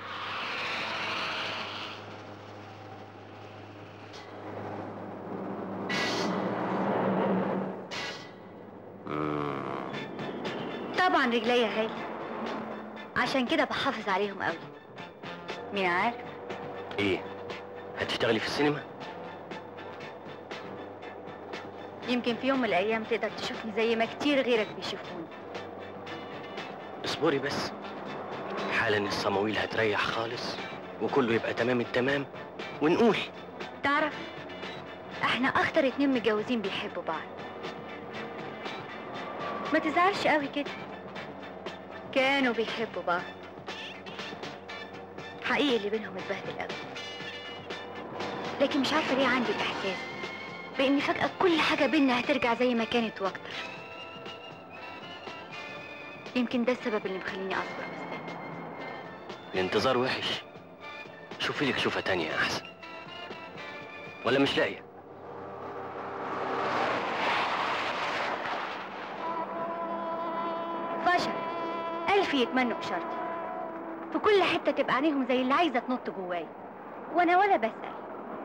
طبعا رجليا غالي، عشان كده بحافظ عليهم قوي. مين عارف؟ ايه، هتشتغلي في السينما؟ يمكن في يوم من الايام تقدر تشوفني زي ما كتير غيرك بيشوفوني. اصبري بس، حالا الصماويل هتريح خالص وكله يبقى تمام التمام ونقول. تعرف، احنا اكتر 2 متجوزين بيحبوا بعض. ما تزعلش قوي كده، كانوا بيحبوا بعض حقيقي. اللي بينهم اتبهدل قوي، لكن مش عارفه ليه عندي الاحساس بان فجاه كل حاجه بينا هترجع زي ما كانت واكتر. يمكن ده السبب اللي مخليني اصبر واستنى. الانتظار وحش، شوفي لك شوفه تانية احسن. ولا مش لاقيه؟ فشل ألف يتمنوا بشرطي، في كل حتة تبقى عينيهم زي اللي عايزة تنط جوايا، وأنا ولا بسأل.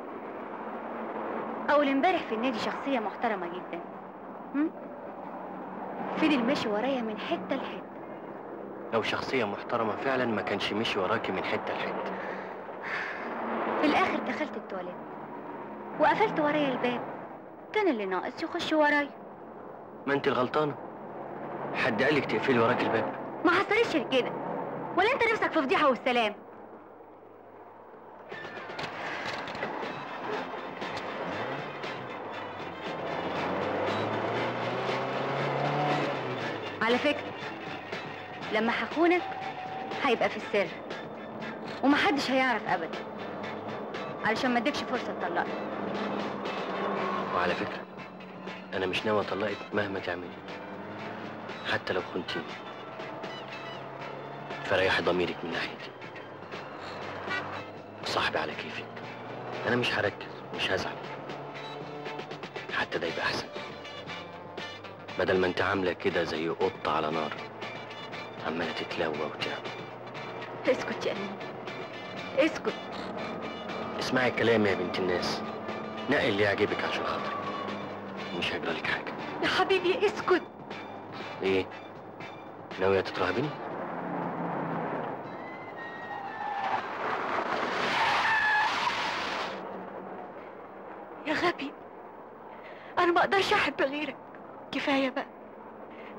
أول امبارح في النادي شخصية محترمة جدا، فضل ماشي ورايا من حتة لحتة. لو شخصية محترمة فعلا ما كانش مشي وراكي من حتة لحتة. في الآخر دخلت التواليت وقفلت ورايا الباب، كان اللي ناقص يخش ورايا. ما انت الغلطانة، حد قالك تقفلي وراك الباب؟ ما حصلتش كده، ولا انت نفسك في فضيحة والسلام؟ على فكرة لما هخونك هيبقى في السر، ومحدش هيعرف ابدا، علشان ما اديكش فرصة تطلقني. وعلى فكرة انا مش ناوي اطلقك مهما تعملي، حتى لو خنتيني. فريحي ضميرك من ناحيتي، صاحبي على كيفك. انا مش هركز، مش هزعل، حتى ده يبقى احسن، بدل ما انت عامله كده زي قطه على نار عماله تتلوى وتعمل. اسكت يا امين، اسكت. اسمعي الكلام يا بنت الناس، نقي اللي يعجبك عشان خاطري، مش هيجرالك حاجه. يا حبيبي اسكت. ايه، ناويه تترهبني؟ يا غبي، انا ما اقدرش احب غيرك، كفايه بقى.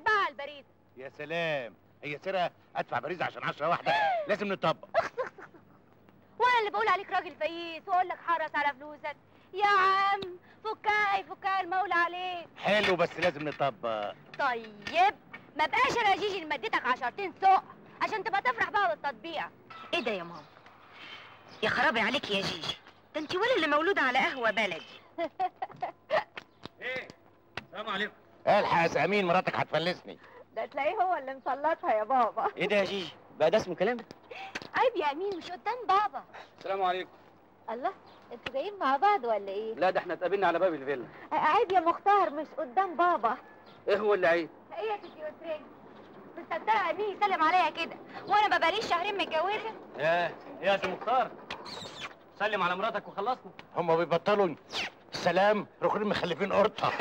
لك بقى على البريد. يا سلام، هي سرقه ادفع بريزه عشان 10 واحده؟ لازم نطبق. وانا اللي بقول عليك راجل فييس واقول لك حرص على فلوسك. يا عم فكاي المولى عليك. حلو بس لازم نطبق. طيب ما بقاش انا جيجي اللي مديتك 10 سوق عشان تبقى تفرح بقى بالتطبيع. ايه ده يا ماما؟ يا خرابي عليك يا جيجي، ده انت ولا اللي مولوده على قهوه بلدي. ايه؟ السلام عليكم. الحق يا امين، مراتك هتفلسني. ده تلاقيه هو اللي مسلطها يا بابا. ايه ده يا جيجي؟ بقى ده اسمه كلام؟ عيب يا امين، مش قدام بابا. السلام عليكم. الله، انتوا جايين مع بعض ولا ايه؟ لا، ده احنا اتقابلنا على باب الفيلا. عيب يا مختار، مش قدام بابا. ايه هو اللي عيب؟ ايه يا ستي يسرين؟ مصدقه امين يسلم عليا كده وانا ما بقاليش شهرين متجوزه؟ ايه يا سي مختار، سلم على مراتك وخلصنا. هم بيبطلوا السلام، ركن مخلفين قرطه.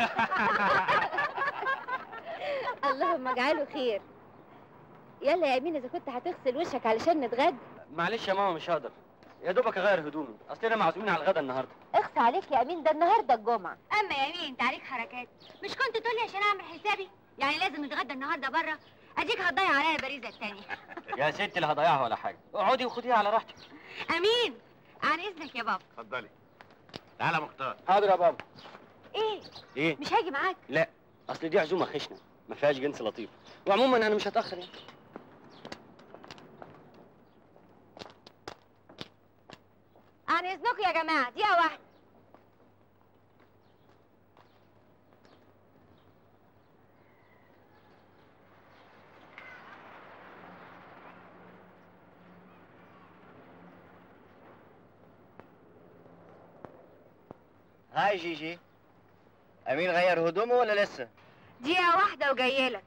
اللهم اجعله خير. يلا يا امين، اذا كنت هتغسل وشك علشان نتغدى. معلش يا ماما مش هقدر، يا دوبك اغير هدومي، اصلنا معزومين على الغدا النهارده. اخص عليك يا امين، ده النهارده الجمعه. اما يا امين انت عليك حركات، مش كنت تقولي عشان اعمل حسابي؟ يعني لازم نتغدى النهارده بره؟ اديك هتضيع عليا البريزه التانيه. يا ستي لا هضيعها ولا حاجه، اقعدي وخديها على راحتك. امين عن اذنك يا بابا. اتفضلي. تعالى يا مختار. حاضر يا بابا. ايه؟ مش هاجي معاك؟ لا، اصل دي عزومه خشنه ما فيهاش جنس لطيف، وعموما انا مش هتاخر يعني. عن اذنكم يا جماعه، دقيقه واحده. هاي جيجي، امين غير هدومه ولا لسه؟ دقيقه واحده وجايلك.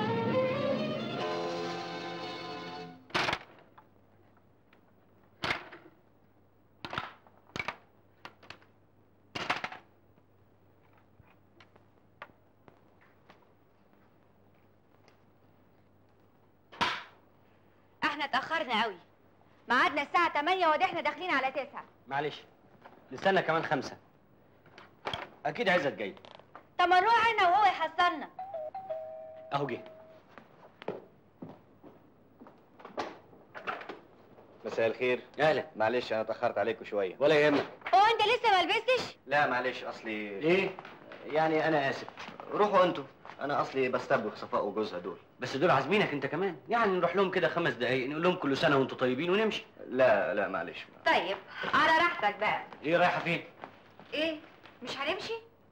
احنا اتاخرنا قوي، ميعادنا الساعه 8 ودي احنا داخلين على 9. معلش نستنى كمان 5. اكيد عزت جاي. طب ما نروح انا وهو يحصلنا. اهو جه. مساء الخير. اهلا. معلش انا اتاخرت عليكم شويه. ولا يهمك. هو انت لسه ما لبستش؟ لا معلش، اصلي ايه؟ يعني انا اسف. روحوا انتوا، انا اصلي بستبوخ صفاء وجوزها دول. بس دول عازمينك انت كمان، يعني نروح لهم كده 5 دقايق نقول لهم كل سنه وانتم طيبين ونمشي. لا معلش. طيب على راحتك بقى. ايه رايحه فين؟ ايه؟ مش هنمشي؟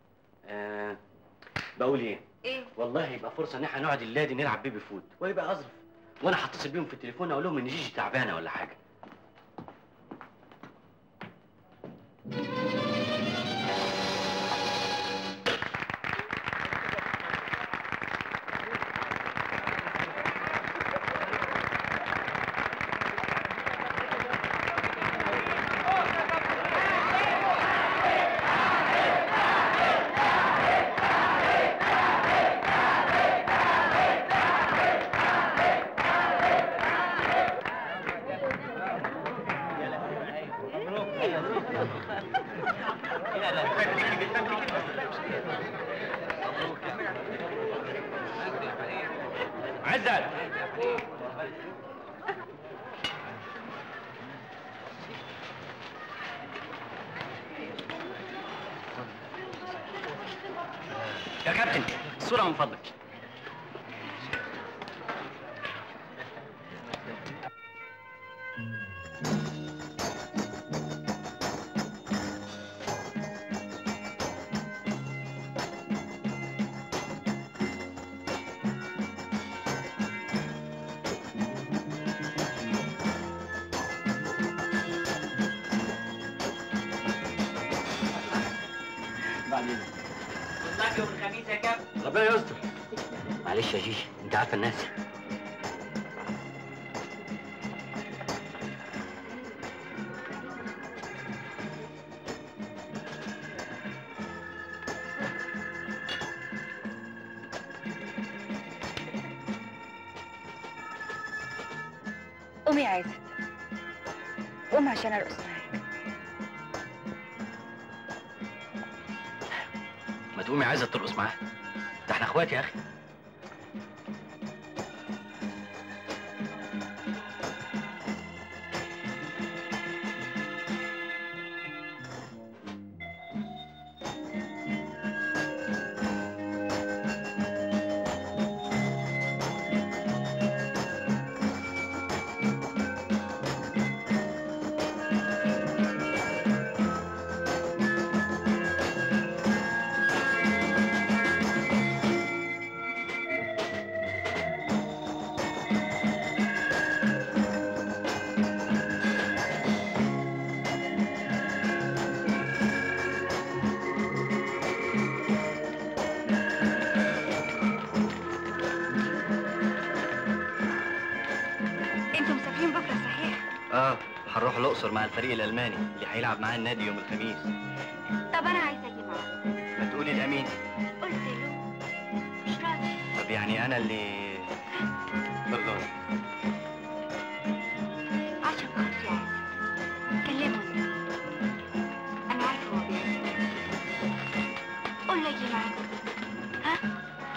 بقول ايه؟ ايه؟ والله يبقى فرصه ان احنا نقعد الليله دي نلعب بيبي فود ويبقى اظرف، وانا هتصل بيهم في التليفون اقول لهم ان جيجي تعبانه ولا حاجه. عزت يا كابتن، الصورة من فضلك. ربنا يستر. معلش يا جيجي، انت عارفه الناس. قومي يا عزت، قومي عشان ارقص معاك. ما تقومي عايزه ترقص معاها؟ ده احنا اخوات يا اخي. هنروح الأقصر مع الفريق الألماني اللي هيلعب معاه النادي يوم الخميس. طب انا عايزه اجي معاك. ما تقولي لأمين. قلت له مش راضي. طب يعني أنا اللي برضه. عشان خاطري يا عزت كلمه انت. انا عارفه هو بيعمل ايه. قول له اجي معاك. ها؟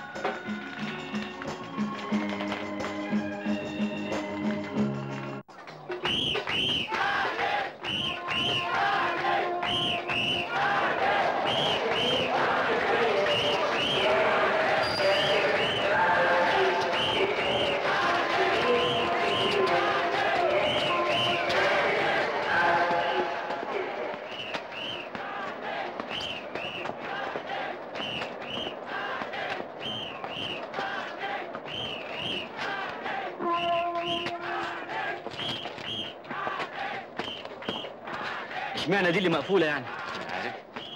اشمعنى دي اللي مقفولة يعني؟ عارف.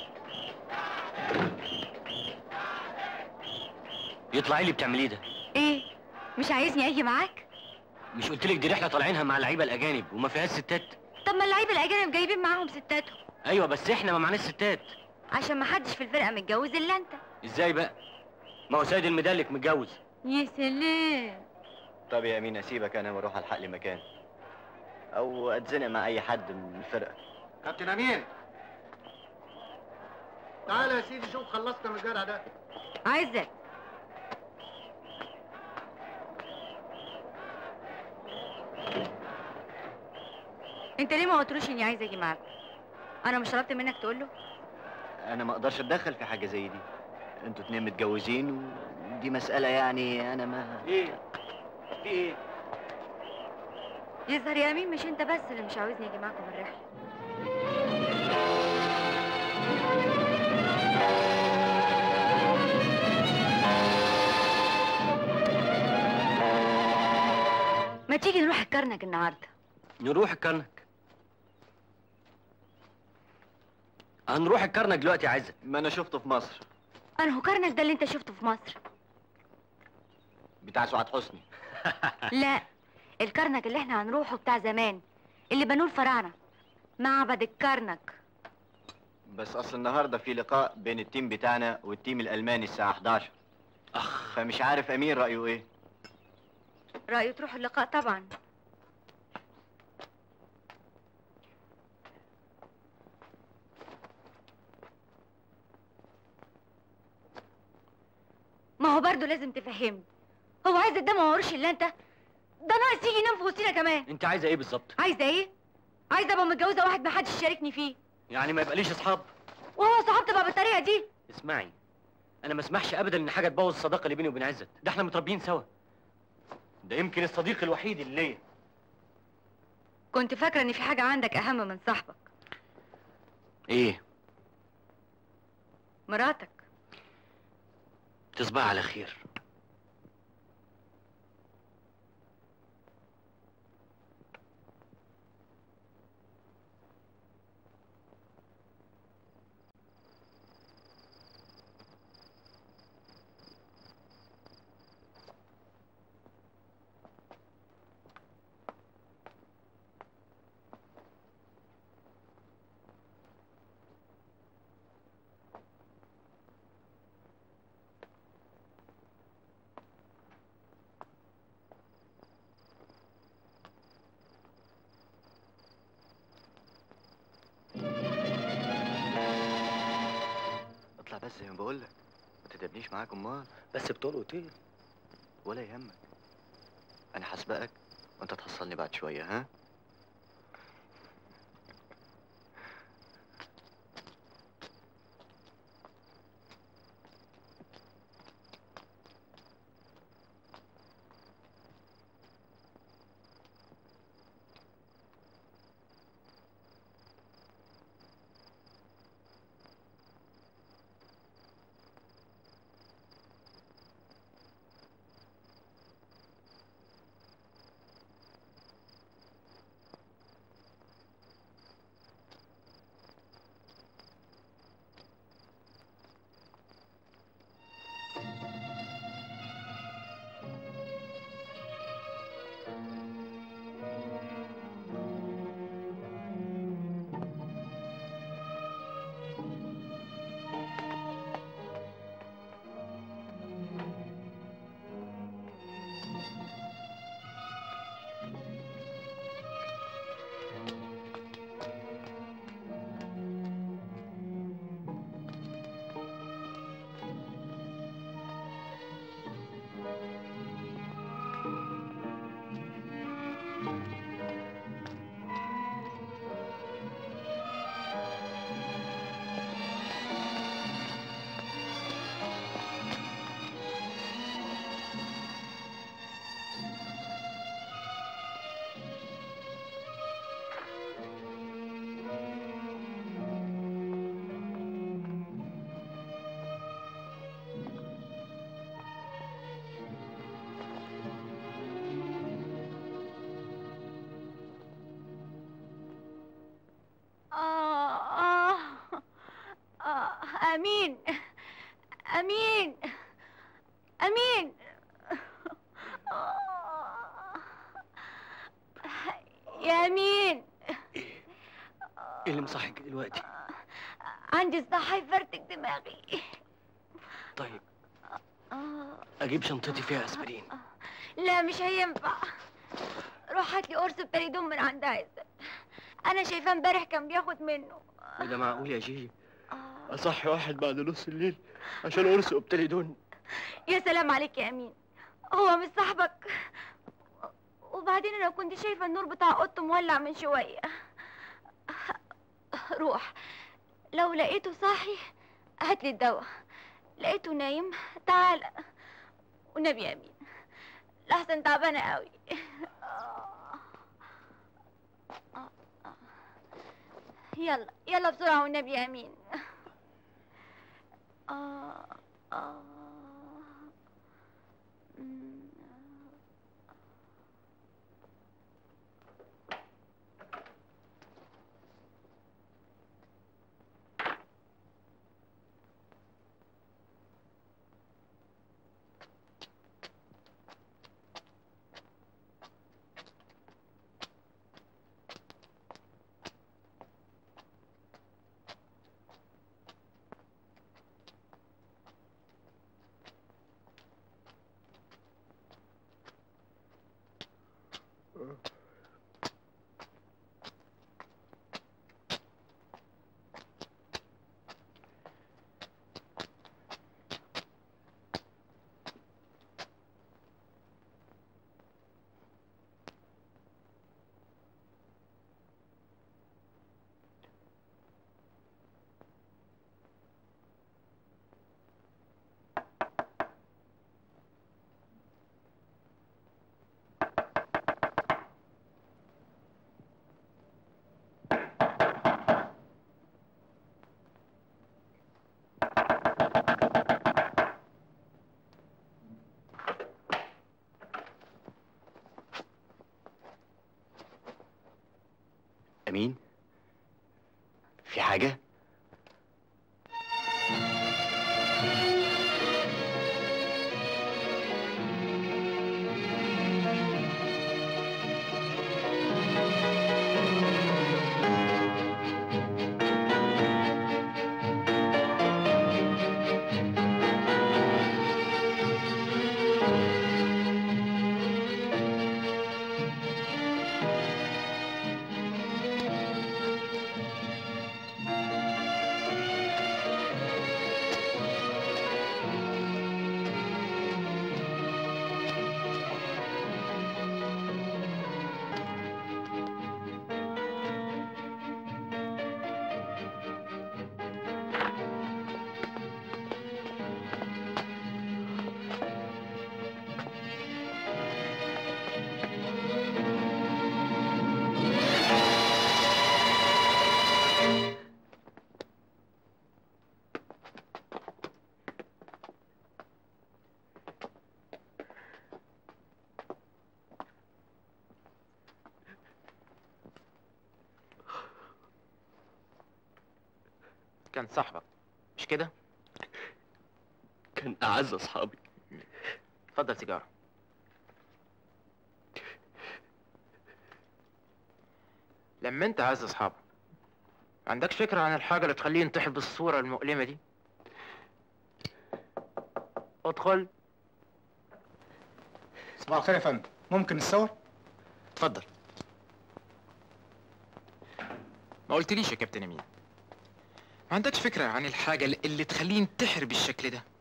يطلع ايه اللي بتعمليه ده؟ ايه؟ مش عايزني اجي معاك؟ مش قلت لك دي رحلة طالعينها مع اللعيبة الأجانب وما فيهاش ستات؟ طب ما اللعيبه الاجانب جايبين معاهم ستاتهم. أيوه بس إحنا ما معناش ستات. عشان ما حدش في الفرقه متجوز الا انت. إزاي بقى؟ ما هو سيد المدلك متجوز. يا سلام. طب يا امين اسيبك انا واروح الحق لي مكان او اتزنق مع اي حد من الفرقه. كابتن امين، تعالى يا سيدي شوف خلصنا من الجرع ده. عزت، انت ليه ما قلتلوش اني عايزه اجي معاك؟ انا مش طلبت منك تقول له؟ انا ما اقدرش اتدخل في حاجه زي دي، انتوا اتنين متجوزين ودي مساله يعني انا ما. ايه؟ في ايه؟ يظهر يا امين مش انت بس اللي مش عاوزني اجي معاكم الرحله. ما تيجي نروح الكرنك النهارده؟ نروح الكرنك. هنروح الكرنك دلوقتي يا عزت. ما انا شفته في مصر. انا هو كرنك ده اللي انت شفته في مصر؟ بتاع سعاد حسني. لا، الكرنك اللي احنا هنروحه بتاع زمان اللي بنوه الفراعنه، معبد الكرنك. بس اصل النهارده في لقاء بين التيم بتاعنا والتيم الالماني الساعه 11. فمش عارف امين رايه ايه. رايه تروح اللقاء طبعا. ما هو برضه لازم تفهمني، هو عايز ده ما وروش الا انت؟ ده ناقص يجي ينام في وسطينا كمان. انت عايزه ايه بالظبط؟ عايزه ايه؟ عايزه ابقى متجوزه واحد ما حدش يشاركني فيه. يعني ما يبقاليش اصحاب؟ وهو صحاب تبقى بالطريقه دي؟ اسمعي، انا ما اسمحش ابدا ان حاجه تبوظ الصداقه اللي بيني وبين عزت، ده احنا متربيين سوا. ده يمكن الصديق الوحيد اللي ليا. كنت فاكره ان في حاجه عندك اهم من صاحبك. ايه؟ مراتك. تصبح على خير. بس زي ما بقول لك ما تتعبنيش معاك امال. بس بتلقط ايه؟ ولا يهمك، انا هسبقك وانت تحصلني بعد شويه. ها؟ أمين أمين أمين يا أمين. ايه اللي مصحيك دلوقتي؟ عندي صداع هيفرتك دماغي. طيب اجيب شنطتي فيها اسبرين. لا مش هينفع، روح هات لي قرص بتريدون من عند عزت، انا شايفاه امبارح كان بياخد منه. وده معقول يا جيجي؟ اصحي واحد بعد نص الليل عشان قرص وبتريدون؟ يا سلام عليك يا امين، هو مش صاحبك؟ وبعدين انا كنت شايفه النور بتاع اوضته مولع من شويه. روح، لو لقيته صاحي هات لي الدواء، لقيته نايم تعال والنبي يا امين، لحسن تعبانه قوي. يلا يلا بسرعه والنبي يا امين. امين، في حاجه؟ كان صاحبك مش كده؟ كان اعز اصحابي. اتفضل سيجاره. لما انت اعز اصحابك ما عندكش فكره عن الحاجه اللي تخليه ينتحر بالصوره المؤلمه دي؟ ادخل. صباح الخير يا فندم، ممكن نتصور؟ اتفضل. ما قلتليش يا كابتن امين، ما عندكش فكره عن الحاجه اللي تخليه ينتحر بالشكل ده؟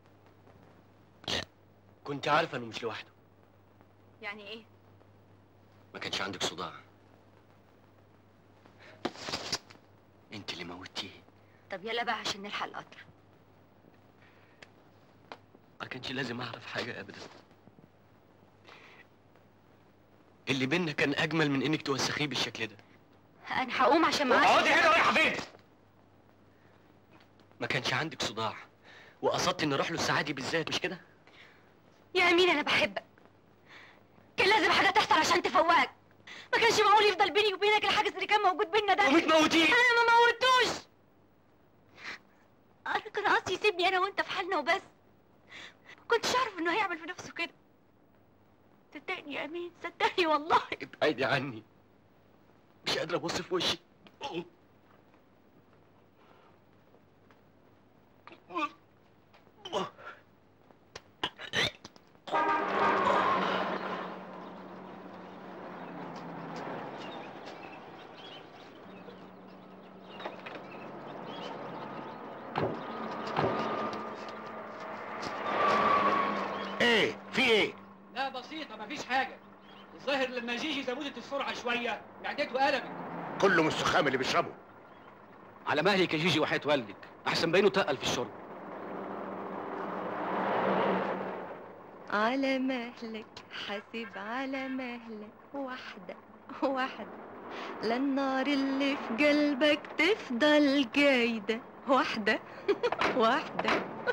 كنت عارفه انه مش لوحده. يعني ايه؟ ما كانش عندك صداع. انت اللي موتيه. طب يلا بقى عشان نلحق القطر. ما كانش لازم اعرف حاجه ابدا. اللي بينا كان اجمل من انك توسخيه بالشكل ده. انا هقوم عشان معاك. اقعدي هنا رايحه فين؟ ما كانش عندك صداع وقصدت اني اروح له الساعه دي بالذات، مش كده؟ يا امين انا بحبك. كان لازم حاجه تحصل عشان تفوقك. ما كانش معقول يفضل بيني وبينك الحاجز اللي كان موجود بينا ده. وبتموتيه. انا ما موتوش. انا كان قصدي يسيبني انا وانت في حالنا وبس. ما كنتش اعرف انه هيعمل في نفسه كده. صدقني يا امين، صدقني والله. ابعدي عني، مش قادره ابص في وشك. ايه في ايه؟ لا بسيطة مفيش حاجة. الظاهر لما جيجي زودت السرعة شوية معدته قلبت. كله من السخام اللي بيشربه. على مهلك يا جيجي وحياة والدك، أحسن باينه تقل في الشرب. على مهلك حاسب على مهلك، واحدة واحدة للنار اللي في قلبك تفضل جايدة، واحدة واحدة.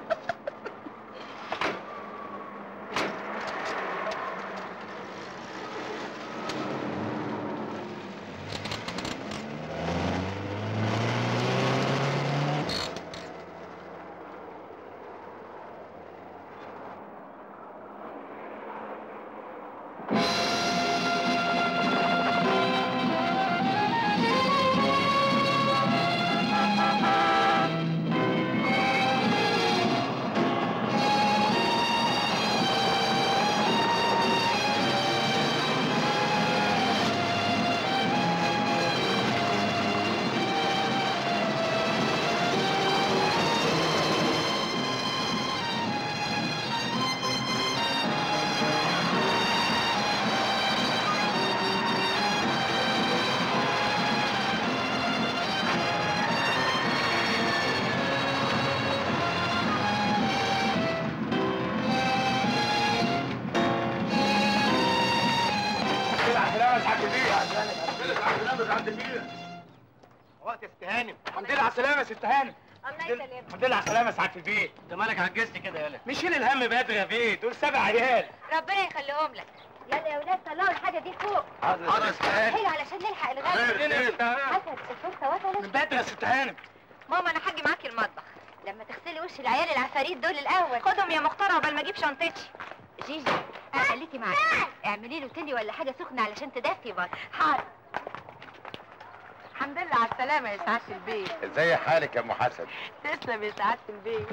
وقت يا ست هانم. الحمد لله على السلامة يا ست هانم. الله يسلمك. الحمد لله على السلامة يا سعادة البيت. انت مالك عجزت كده يالا؟ مش شيل الهم بدري يا بيه، دول 7 عيال. ربنا يخليهم لك. يلا يا ولاد طلعوا الحاجه دي فوق. حاضر يا ست هانم. حلو علشان نلحق الغدا. خير يا ست هانم. حسن الشرطه وصلت. من بدري يا ست هانم. ماما انا هاجي معاكي المطبخ لما تغسلي وش العيال العفاريت دول الاول. خدهم يا مختار عقبال ما اجيب شنطتي. جيجي خليكي معايا، اعملي له تلي ولا حاجه سخنه علشان تدفي برضه. حاضر. الحمد لله على السلامه يا سعاده البيت. ازاي حالك يا ام حسن؟ تسلم يا سعاده البيت.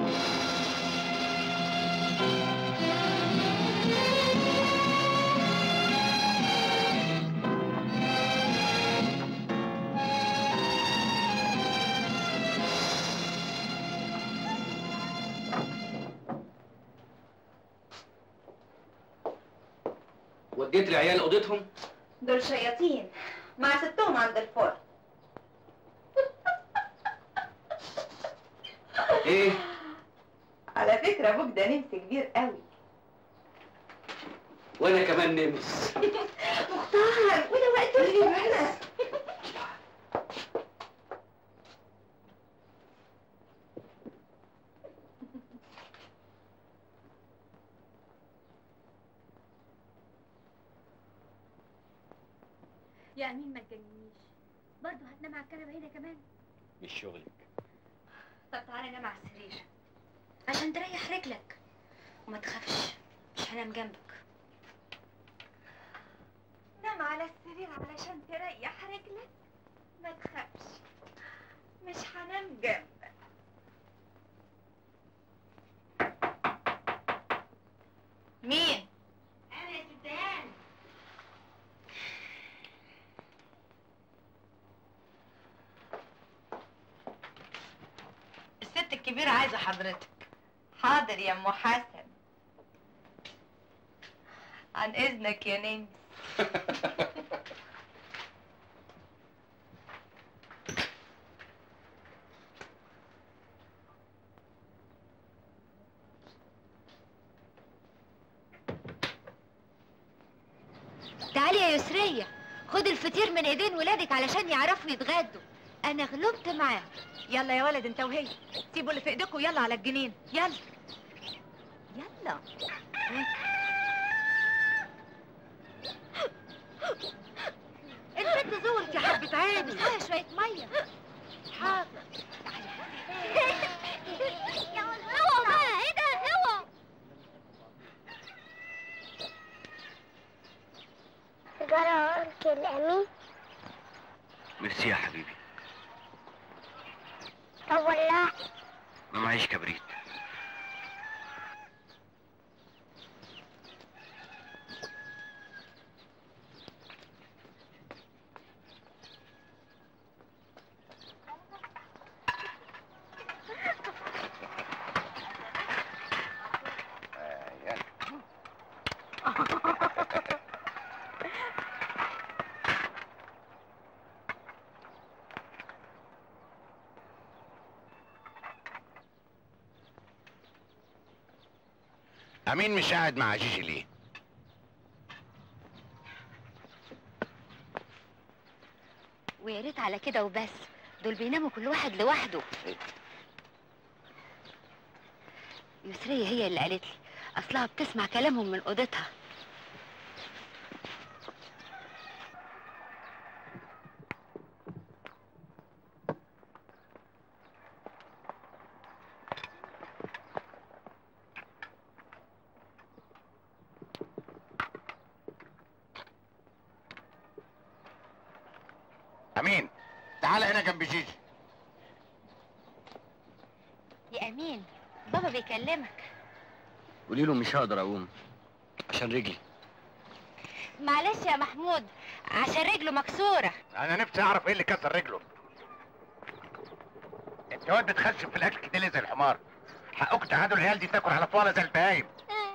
وديت العيال اوضتهم؟ دول شياطين مع ستهم عند الفرن. ايه؟ على فكرة ابوك ده نمس كبير قوي. وانا كمان نمس. مختار وده وقت الجبنة. يا امين ما تجننيش، برضه هتنام على الكنبه هنا كمان؟ مش شغلك. طب تعالى نام على السرير عشان تريح رجلك، وما تخافش مش هنام جنبك. نام على السرير علشان تريح رجلك، ما تخافش مش هنام جنبك. مين؟ انا يا ستان. الست الكبيرة عايزة حضرتك. حاضر يا ام حسن. عن اذنك يا نمس. تعالي يا يسرية، خد الفطير من ايدين ولادك علشان يعرفوا يتغدوا. انا غلبت معاهم. يلا يا ولد انت وهي، سيبوا اللي في ايديكوا يلا على الجنين. يلا يلا. البنت زورت يا حبة عيني، فيها شوية مية. حاضر. اوعى بقى، ايه ده؟ اوعى. سيجارة أنكل أمين. ميرسي يا حبيبي. طب والله ما معيش كبريت. امين مش قاعد مع جيجي ليه؟ ويا ريت على كده وبس، دول بيناموا كل واحد لوحده. يسرية هي اللي قالت لي، اصلها بتسمع كلامهم من اوضتها. امين تعال هنا جنب جيجي. يا امين بابا بيكلمك. قولي له مش هقدر اقوم عشان رجلي. معلش يا محمود عشان رجله مكسورة. انا نفسي اعرف ايه اللي كسر رجله. انت واد بتخشب في الاكل كده ليه زي الحمار؟ حقك تعادوا العيال دي تاكل على طوالة زي البهايم.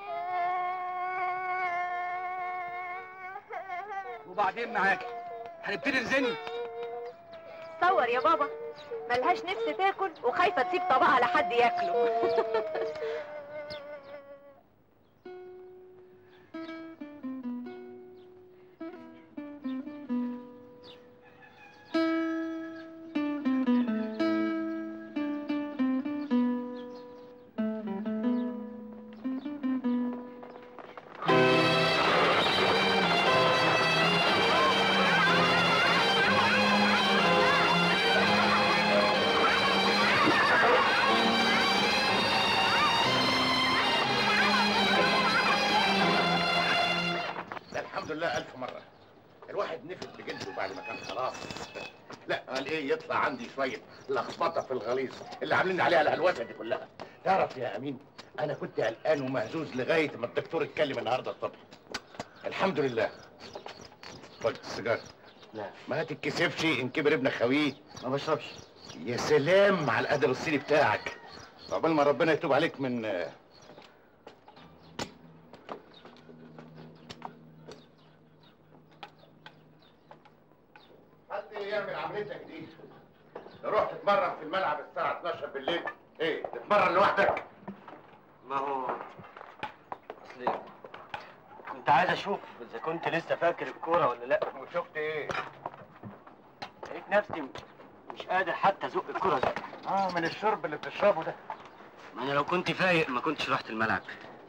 وبعدين معاك هنبتدي نزن. صور يا بابا، ملهاش نفس تاكل وخايفة تسيب طبقها لحد ياكله. الحمد لله ألف مرة. الواحد نفد بجلده بعد ما كان خلاص. لا قال ايه يطلع عندي شوية لخبطة في الغليظ اللي عاملين عليها الهلوسة دي كلها. تعرف يا أمين أنا كنت قلقان ومهزوز لغاية ما الدكتور اتكلم النهاردة الصبح. الحمد لله. خد السيجارة. لا ما تتكسفش إن كبر ابنك خويه. ما بشربش. يا سلام على الأدب الصيني بتاعك. عقبال ما ربنا يتوب عليك من يعمل عملتك دي. روح تتمرن في الملعب الساعة 12 بالليل. ايه تتمرن لوحدك؟ ما هو اصل كنت عايز اشوف اذا كنت لسه فاكر الكوره ولا لا. وشفت ايه؟ لقيت نفسي مش قادر حتى ازق الكوره زي من الشرب اللي بتشربه ده. ما انا لو كنت فايق ما كنتش رحت الملعب.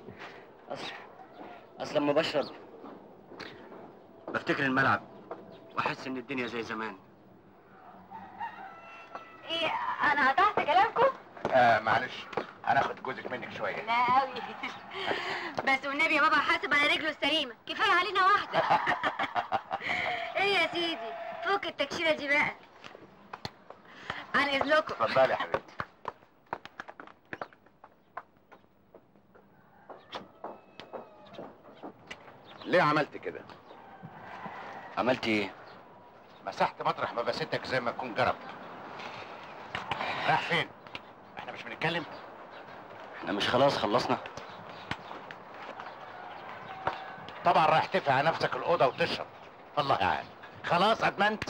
اصل لما بشرب بفتكر الملعب واحس ان الدنيا زي زمان. ايه انا قطعت كلامكم؟ معلش هناخد جوزك منك شويه. لا قوي. بس والنبي يا بابا حاسب على رجله السليمه، كفايه علينا واحده. ايه يا سيدي، فوق التكشيره دي بقى. عن اذنكم. اتفضلي يا حبيبتي. ليه عملت كده؟ عملت ايه؟ مسحت مطرح ما بسيتك زي ما تكون جرب. رايح فين؟ احنا مش بنتكلم؟ احنا مش خلاص خلصنا؟ طبعا رايح تقفل على نفسك الاوضه وتشرب. الله يعين. خلاص ادمنت.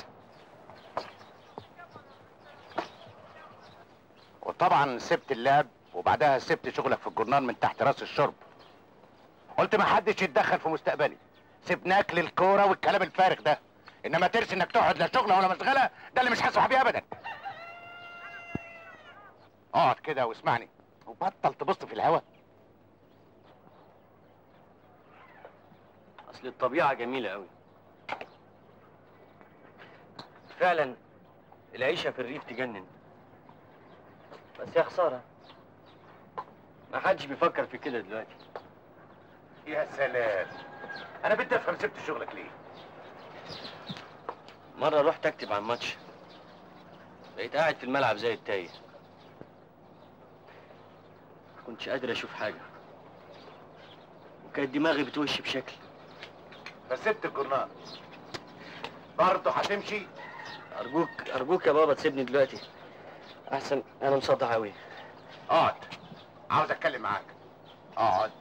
وطبعا سبت اللعب وبعدها سبت شغلك في الجورنال من تحت راس الشرب. قلت ما حدش يتدخل في مستقبلي. سيبناك للكوره والكلام الفارغ ده. انما ترسي انك تقعد لا شغله ولا مشغله، ده اللي مش هسمح بيه ابدا. اقعد كده واسمعني وبطل تبص في الهوا. اصل الطبيعه جميله قوي فعلا. العيشه في الريف تجنن، بس يا خساره ما حدش بيفكر في كده دلوقتي. يا سلام، انا بدي افهم سبت شغلك ليه؟ مره رحت اكتب عن ماتش، بقيت قاعد في الملعب زي التايه، ما كنتش قادر اشوف حاجه وكانت دماغي بتوش بشكل. فسبت الجورنال برضه هتمشي؟ ارجوك يا بابا تسيبني دلوقتي احسن، انا مصدع قوي. اقعد، عاوز اتكلم معاك. اقعد.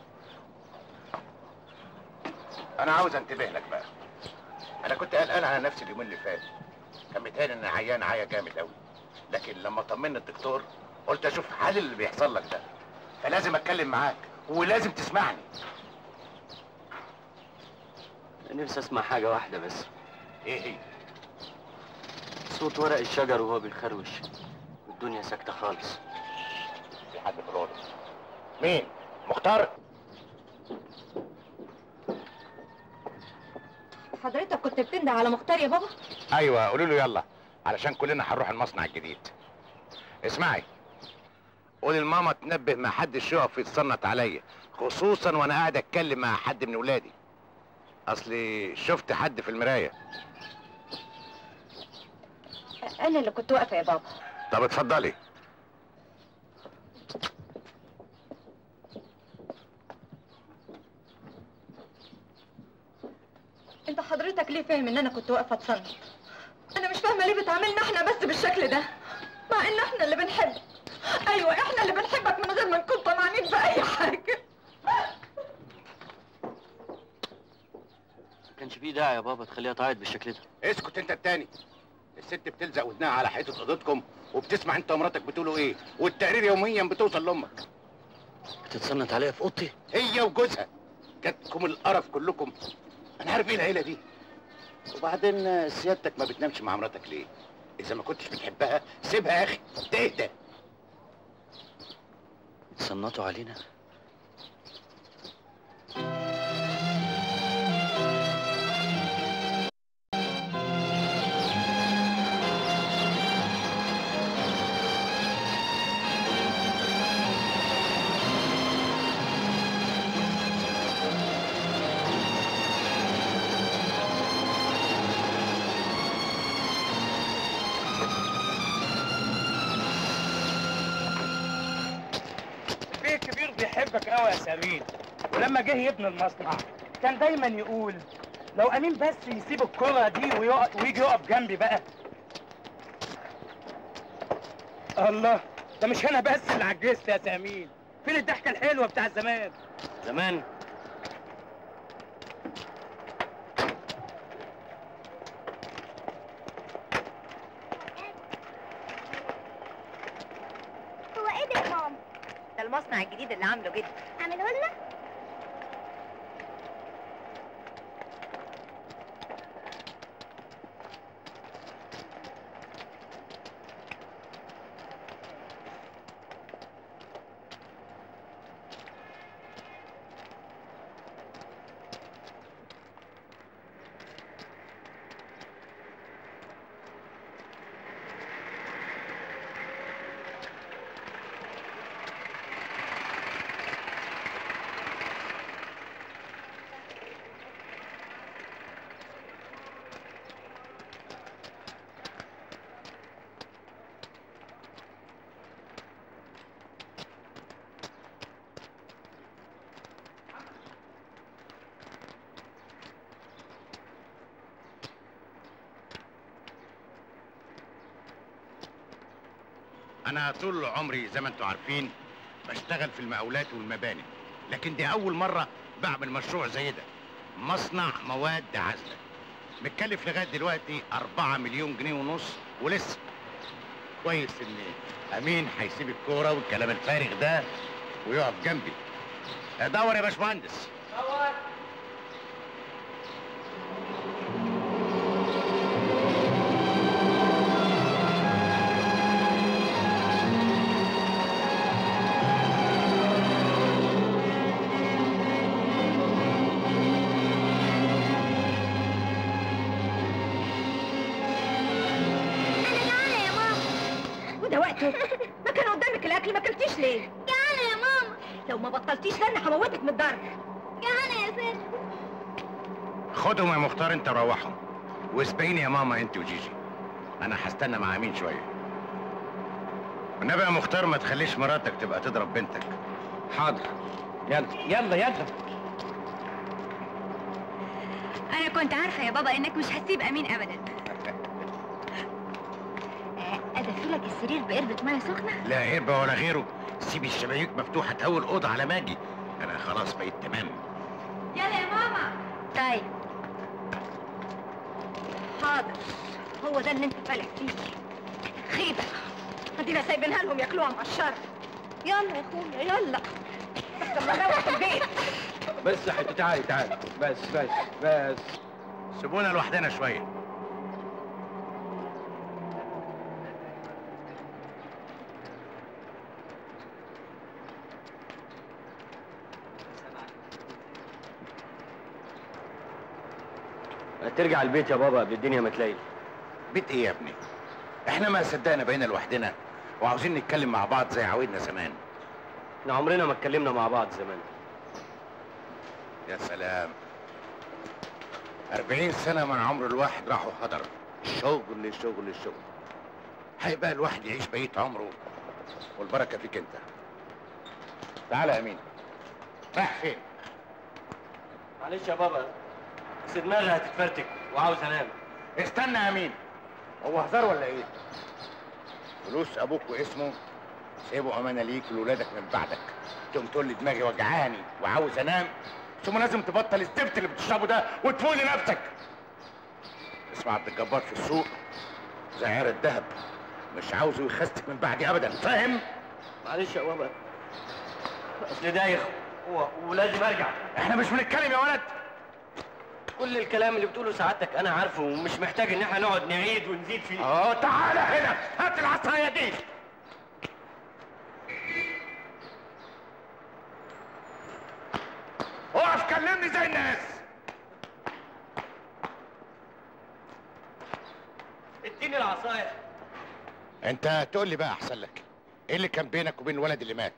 انا عاوز انتبه لك بقى. انا كنت قلقان على نفسي اليومين اللي فاتوا، كان متهيألي ان عيان عيا جامد قوي، لكن لما طمني الدكتور قلت اشوف حل اللي بيحصل لك ده، فلازم اتكلم معاك ولازم تسمعني. انا نفسي اسمع حاجه واحده بس. ايه هي؟ صوت ورق الشجر وهو بيخروش والدنيا ساكته خالص. في حد في الاوضه؟ مين؟ مختار؟ حضرتك كنت بتنده على مختار يا بابا؟ ايوه، قولوا له يلا علشان كلنا هنروح المصنع الجديد. اسمعي، قولي لماما تنبه ما حدش يقف يتصنت عليا، خصوصا وانا قاعد اتكلم مع حد من ولادي. اصلي شفت حد في المرايه. انا اللي كنت واقفه يا بابا. طب اتفضلي. انت حضرتك ليه فاهم ان انا كنت واقفه اتصنت؟ انا مش فاهمه ليه بتعاملنا احنا بس بالشكل ده، مع ان احنا اللي بنحب. ايوه احنا اللي بنحبك من غير ما نكون طمعانين في اي حاجه. ما كانش فيه داعي يا بابا تخليها تعيط بالشكل ده. اسكت انت التاني. الست بتلزق ودنها على حيطه اوضتكم وبتسمع انت ومراتك بتقولوا ايه، والتقرير يوميا بتوصل لامك. بتتصنت عليا في اوضتي؟ هي وجوزها. جاتكم القرف كلكم. انا عارف ايه العيله دي. وبعدين سيادتك ما بتنامش مع مراتك ليه؟ اذا ما كنتش بتحبها سيبها يا اخي تهدى. اتصنتوا علينا؟ بيحبك قوي يا سمين، ولما جه يبني المصنع كان دايما يقول لو امين بس يسيب الكرة دي ويجي يقف جنبي بقى. الله، ده مش انا بس اللي عجزت يا سمين، فين الضحكة الحلوة بتاع زمان؟ زمان؟ هو ايه ده يا ماما؟ ده المصنع الجديد اللي عامله جدي. عامله لنا؟ انا طول عمري زي ما انتم عارفين بشتغل في المقاولات والمباني، لكن دي اول مره بعمل مشروع زي ده، مصنع مواد عازله متكلف لغايه دلوقتي 4 مليون جنيه ونص، ولسه كويس ان امين هيسيب الكوره والكلام الفارغ ده ويقف جنبي. دور يا باشمهندس. دور. وده وقته؟ ما كان قدامك الاكل ما اكلتيش ليه؟ جعانة يا ماما. لو ما بطلتيش ده انا هموتك من الضرب. جعانة يا ست. خدهم يا مختار انت روحهم، واسبقيني يا ماما انت وجيجي، انا هستنى مع امين شويه. والنبي يا مختار ما تخليش مراتك تبقى تضرب بنتك. حاضر. يلا يلا يلا. انا كنت عارفه يا بابا انك مش هتسيب امين ابدا. ادفي لك السرير بقربة ميه سخنه؟ لا قربة ولا غيره، سيب الشبابيك مفتوحه اول اوضه على ما اجي، انا خلاص بقيت تمام. يلا يا ماما. طيب حاضر، هو ده اللي انت فالح فيه. خيبه، ادينا سايبينها لهم ياكلوها مقشره. يلا يا اخويا يلا، بس لما نروح البيت. بس يا حبيبتي تعالي تعالي، بس سيبونا لوحدنا شويه. ترجع البيت يا بابا قبل الدنيا ما تليل. بيت ايه يا ابني؟ احنا ما صدقنا بقينا لوحدنا وعاوزين نتكلم مع بعض زي عوايدنا زمان. احنا عمرنا ما اتكلمنا مع بعض زمان. يا سلام، 40 سنة من عمر الواحد راحوا هدر، شغل شغل شغل. هيبقى الواحد يعيش بقية عمره والبركة فيك انت. تعالى يا امين. رايح فين؟ معلش يا بابا، بس دماغي هتتفرتك وعاوز انام. استنى يا امين، هو هزار ولا ايه؟ فلوس ابوك واسمه سيبه امانه ليك ولولادك من بعدك، تقوم تقول لي دماغي وجعاني وعاوز انام، ثم لازم تبطل الزفت اللي بتشربه ده وتفوق لنفسك. اسمع عبد الجبار في السوق زي عيار الذهب، مش عاوزه يخستك من بعدي ابدا، فاهم؟ معلش يا بابا، اصل دايخ ولازم ارجع. احنا مش بنتكلم يا ولد. كل الكلام اللي بتقوله سعادتك انا عارفه ومش محتاج ان احنا نقعد نعيد ونزيد فيه. تعالى هنا، هات العصايه دي. اقف كلمني زي الناس. اديني العصايه. انت تقول لي بقى احسن لك، ايه اللي كان بينك وبين الولد اللي مات؟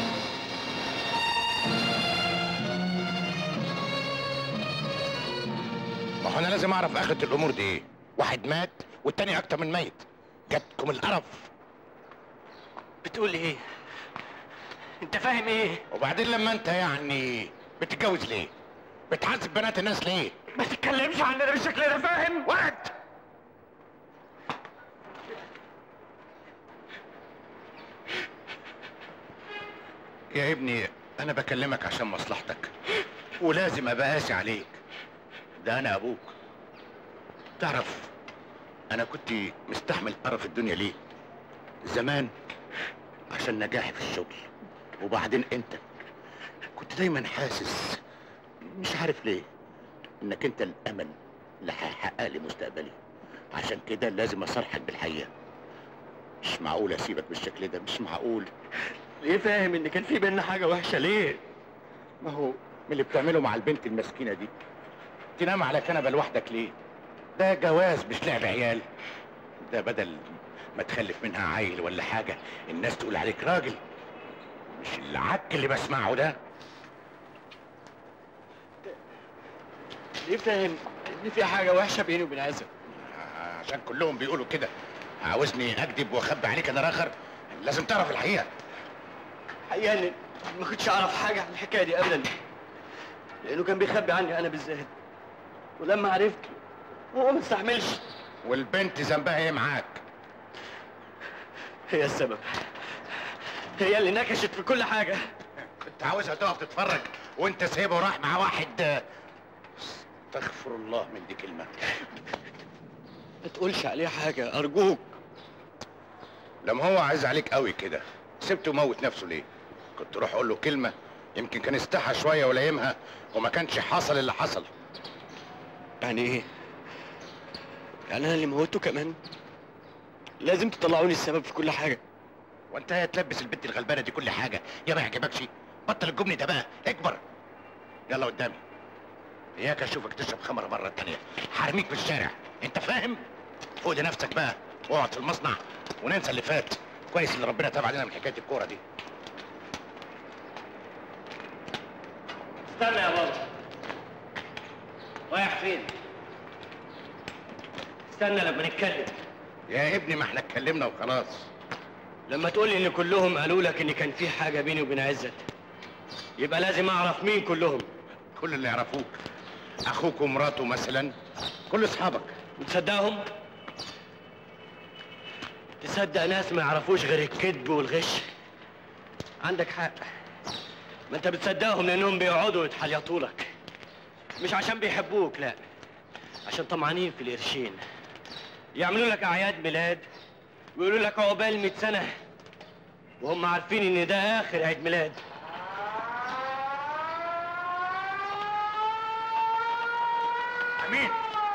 ما هو انا لازم اعرف اخرة الامور دي ايه. واحد مات والتاني اكتر من ميت، جاتكم القرف. بتقول ايه؟ انت فاهم ايه؟ وبعدين لما انت يعني بتتجوز ليه؟ بتعذب بنات الناس ليه؟ ما تتكلمش عننا بالشكل ده، فاهم؟ وقت. يا ابني انا بكلمك عشان مصلحتك ولازم ابقى قاسي عليك، ده انا ابوك. تعرف انا كنت مستحمل قرف الدنيا ليه؟ زمان عشان نجاحي في الشغل، وبعدين انت كنت دايما حاسس مش عارف ليه انك انت الامل اللي هيحقق لي مستقبلي، عشان كده لازم اصارحك بالحقيقه. مش معقول اسيبك بالشكل ده، مش معقول. ليه فاهم ان كان في بينا حاجه وحشه ليه؟ ما هو من اللي بتعمله مع البنت المسكينه دي، تنام على كنبه لوحدك ليه؟ ده جواز مش لعب عيال. ده بدل ما تخلف منها عيل ولا حاجه الناس تقول عليك راجل، مش العك اللي بسمعه ده. ليه فاهم ان في حاجه وحشه بيني وبين عزة؟ عشان كلهم بيقولوا كده. عاوزني اكذب واخبي عليك انا اخر؟ لازم تعرف الحقيقه. الحقيقه اني ما كنتش اعرف حاجه عن الحكايه دي ابدا، لانه كان بيخبي عني انا بالذات، ولما عرفت هو ما استحملش. والبنت ذنبها ايه معاك؟ هي السبب، هي اللي نكشت في كل حاجة. كنت عاوزها تقف تتفرج وانت سايبه وراح مع واحد. استغفر الله من دي كلمة. ما تقولش عليه حاجة أرجوك. لما هو عايز عليك قوي كده سبته يموت نفسه ليه؟ كنت روح اقول له كلمة يمكن كان استحى شوية ولايمها وما كانش حصل اللي حصل. يعني ايه؟ يعني انا اللي موته كمان؟ لازم تطلعوني السبب في كل حاجة. وانت هتلبس البنت الغلبانة دي كل حاجة يا ما يعجبكش؟ بطل الجبن ده بقى، اكبر. يلا قدامي. اياك اشوفك تشرب خمرة مرة تانية، حرميك في الشارع، انت فاهم؟ فوق لنفسك بقى، واقعد في المصنع وننسى اللي فات. كويس اللي ربنا تاب علينا من حكاية الكورة دي. استنى يا بابا. رايح فين؟ استنى لما نتكلم. يا ابني ما احنا اتكلمنا وخلاص. لما تقولي ان كلهم قالوا لك ان كان في حاجة بيني وبين عزت، يبقى لازم اعرف مين كلهم. كل اللي يعرفوك، اخوك ومراته مثلا، كل اصحابك. تصدقهم؟ تصدق ناس ما يعرفوش غير الكذب والغش؟ عندك حق. ما انت بتصدقهم لانهم بيقعدوا يتحليطوا لك، مش عشان بيحبوك، لا، عشان طمعانين في القرشين. يعملوا لك اعياد ميلاد ويقولوا لك عقبال 100 سنة وهم عارفين ان ده اخر عيد ميلاد. امين.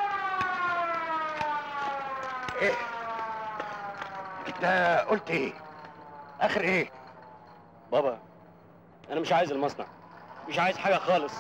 ايه؟ انت قلت ايه؟ اخر ايه؟ بابا انا مش عايز المصنع، مش عايز حاجة خالص.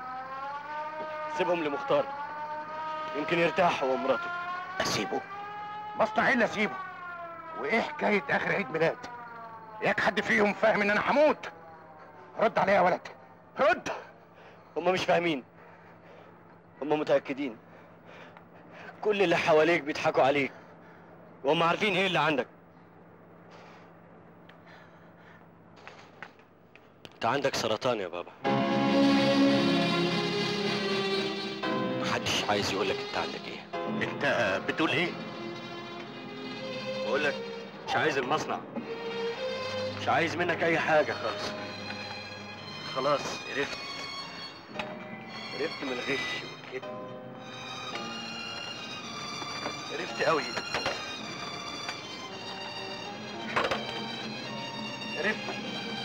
سيبهم لمختار، يمكن يرتاح هو ومراته. اسيبه؟ مصنع ايه اللي اسيبه؟ وايه حكاية اخر عيد ميلاد؟ ياك حد فيهم فاهم ان انا هموت؟ رد عليا يا ولد، رد. هم مش فاهمين، هم متأكدين. كل اللي حواليك بيضحكوا عليك وهم عارفين ايه اللي عندك. انت عندك سرطان يا بابا. محدش عايز يقولك انت عندك ايه. انت بتقول ايه؟ بقولك مش عايز المصنع، مش عايز منك اي حاجة خالص. خلاص عرفت من الغش والكذب، عرفت قوي، عرفت.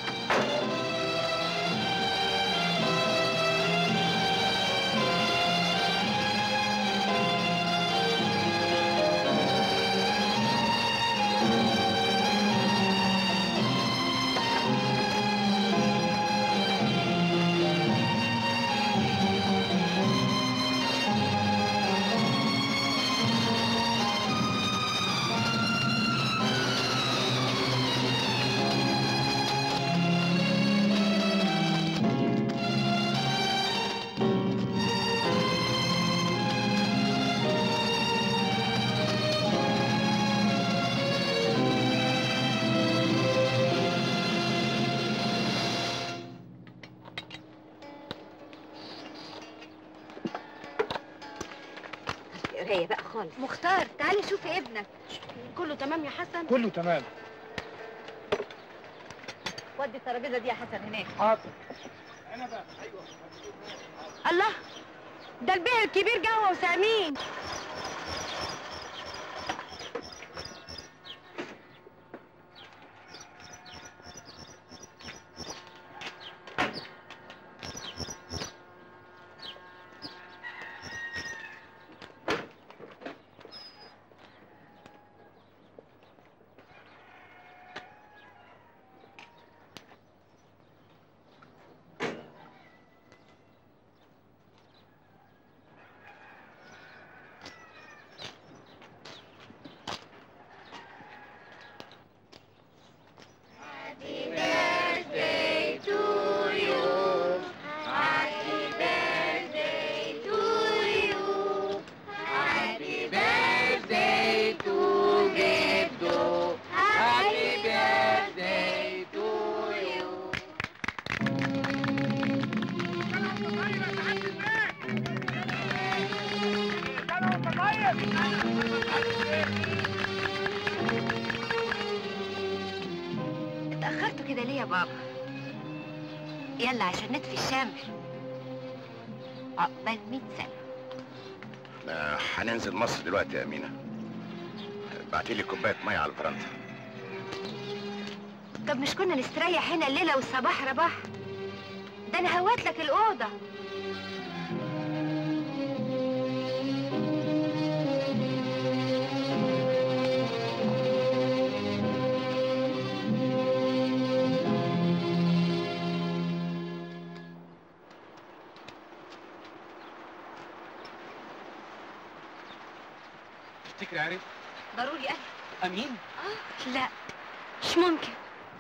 قرايه بقى خالص. مختار تعالي شوفي ابنك. كله تمام يا حسن؟ كله تمام. ودي الترابيزه دي يا حسن هناك. حاضر. انا بقى. ايوه. الله، ده البيه الكبير جه هو وسامين. كده ليه يا بابا؟ يلا عشان نطفي الشمع. عقبال 100 سنة. هننزل مصر دلوقتي يا أمينة. بعتيلي كوباية مية على الفرنسا. طب مش كنا نستريح هنا الليلة والصباح رباح؟ ده أنا هوت لك الأوضة. تفتكري عارف؟ ضروري امين؟ لا مش ممكن.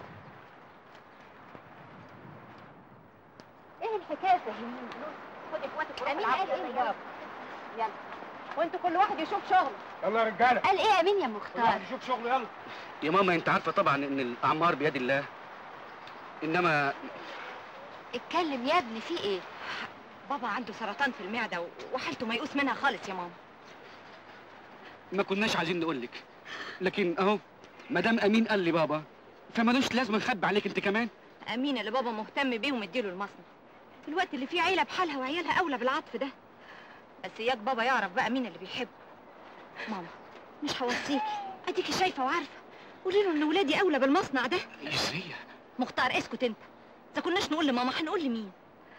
ايه الحكايه فهميني؟ خد اخواتك وروح العبوا. قال ايه يابا؟ يلا وانتوا كل واحد يشوف شغله. يلا يا رجاله. قال ايه يا امين يا كل مختار؟ واحد يشوف شغله يلا. يا ماما انت عارفه طبعا ان الاعمار بيد الله، انما اتكلم يا ابني، في ايه؟ بابا عنده سرطان في المعده وحالته ميؤوس منها خالص يا ماما. ما كناش عايزين نقول لك، لكن اهو ما دام امين قال لي بابا فمالوش لازمه نخبي عليك انت كمان. امين اللي بابا مهتم بيه ومديله المصنع في الوقت اللي فيه عيله بحالها وعيالها اولى بالعطف ده. بس اياك بابا يعرف بقى مين اللي بيحبه. ماما مش هوصيكي، اديكي شايفه وعارفه. قولي له ان ولادي اولى بالمصنع ده. يسريه. مختار اسكت انت، اذا كناش نقول لماما هنقول لمين؟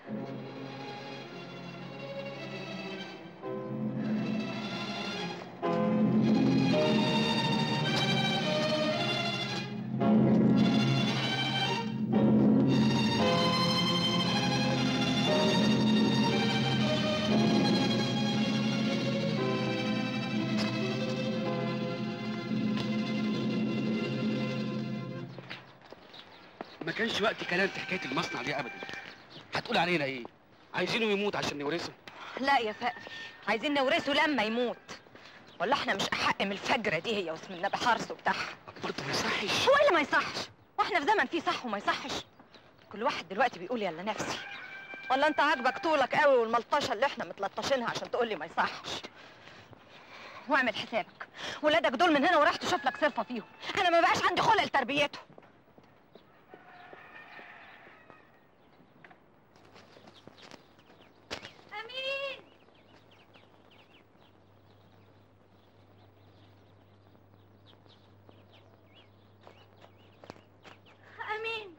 ما كانش وقت كلام في حكايه المصنع دي ابدا. هتقول علينا ايه؟ عايزينه يموت عشان نورثه؟ لا يا فقري، عايزين نورثه لما يموت. ولا احنا مش احق من الفجره دي هي واسم النبي حرص وبتاعها؟ برضه ما يصحش. هو اللي ما يصحش؟ واحنا في زمن فيه صح وما يصحش؟ كل واحد دلوقتي بيقول يلا نفسي. ولا انت عاجبك طولك قوي والملطشه اللي احنا متلطشينها عشان تقول لي ما يصحش؟ واعمل حسابك، ولادك دول من هنا وراح تشوف لك صرفه فيهم. انا ما بقاش عندي خلق لتربيتهم. امين امين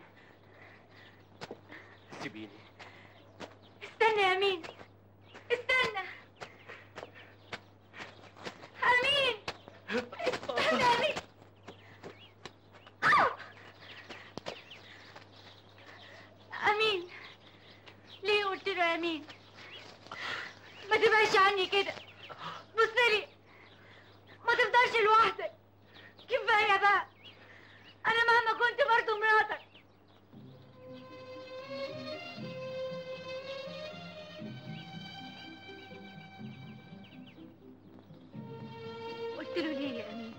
سيبيني. استنى يا امين، استنى امين، استنى يا امين. امين ليه قلت له يا امين؟ ما تبعدش عني كده، بصلي، ما تفضلش لوحدك. كفايه بقى، انا مهما كنت برضه مراتك. قلت له ليه يا امين؟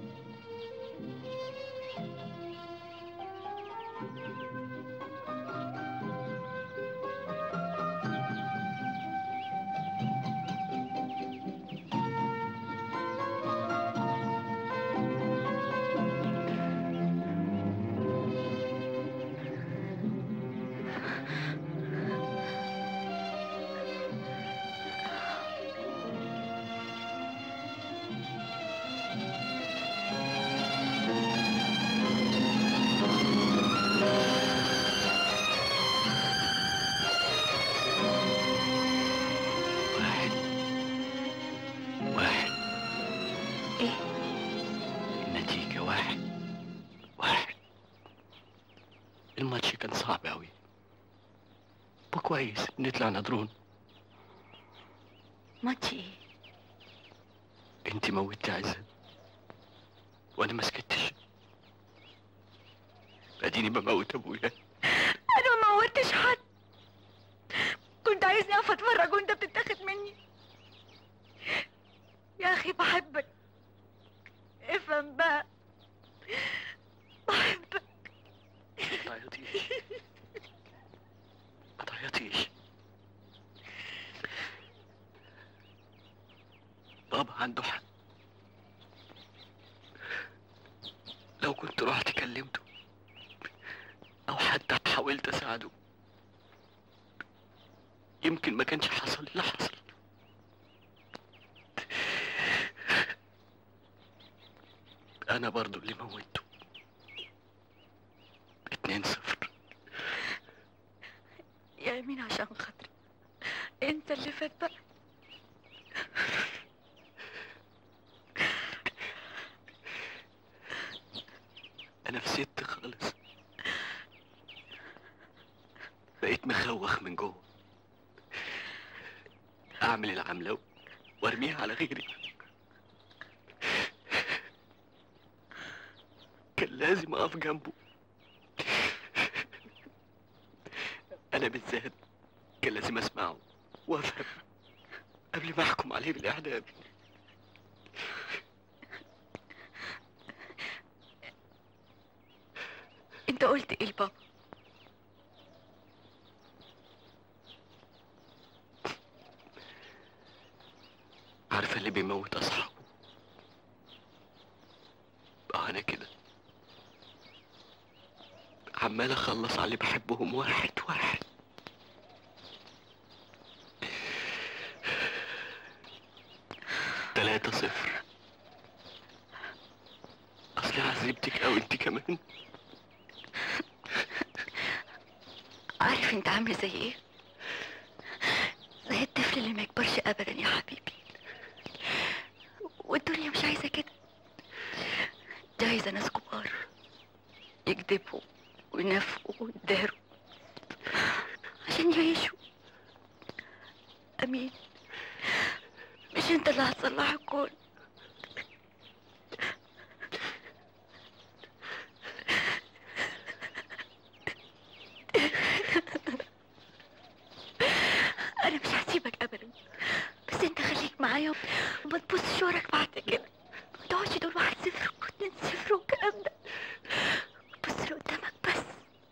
واحد. ايه؟ النتيجة واحد. الماتش كان صعب أوي وكويس نطلع ندرون. ماتش ايه؟ انت موتي عزت وانا ما سكتش. اديني بموت ابويا. انا ما موتش حد، كنت عايزني اقف اتفرج وانت بتتاخد مني. يا اخي بحبك، افهم بقى، بحبك. ما تعيطيش ما تعيطيش. بابا عنده حق. لو كنت رحت كلمته او حد حاولت اساعده يمكن ما كانش حصل اللي حصل. انا برضو اللي موته. 2-0. يا امين عشان خاطري انت اللي فات بقى. انا فسدت خالص، بقيت مخوخ من جوه. اعمل العمله وارميها على غيري. كان لازم اقف جنبه. انا بالذات كان لازم اسمعه وافهم قبل ما احكم عليه بالاعدام. انت قلت ايه لبابا؟ عارفه اللي بيموت اصحابه؟ انا كده عمال اخلص على اللي بحبهم واحد واحد. 3-0. اصلي عذبتك اوي انت كمان. عارف انت عامل زي ايه؟ زي الطفل اللي ما يكبرش ابدا يا حبيبي، والدنيا مش عايزه كده. دي عايزه ناس كبار يكذبوا وينافقوا ويداروا عشان يعيشوا. امين، مش انت اللي هتصلح الكون. انا مش هسيبك ابدا، بس انت خليك معايا وما تبصش وراك بعد كده. ما تقعدش تقول 1-0 و2-0 والكلام ده. بص لقدامك بس.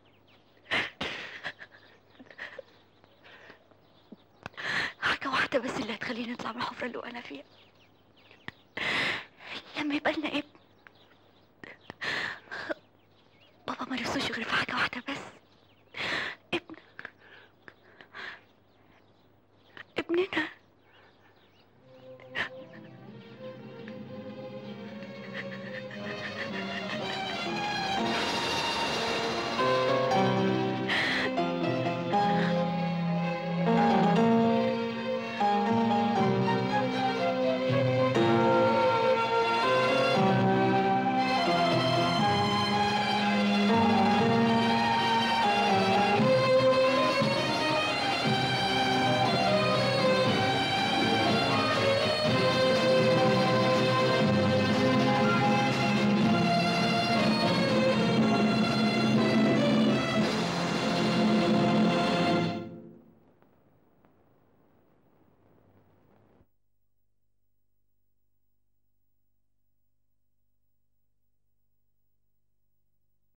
حاجة واحدة بس اللي هتخليني نطلع من الحفرة اللي وانا فيها، لما يبقى لنا ابن. بابا ما نفسوش غير في حاجة واحدة بس، ابنك، ابننا.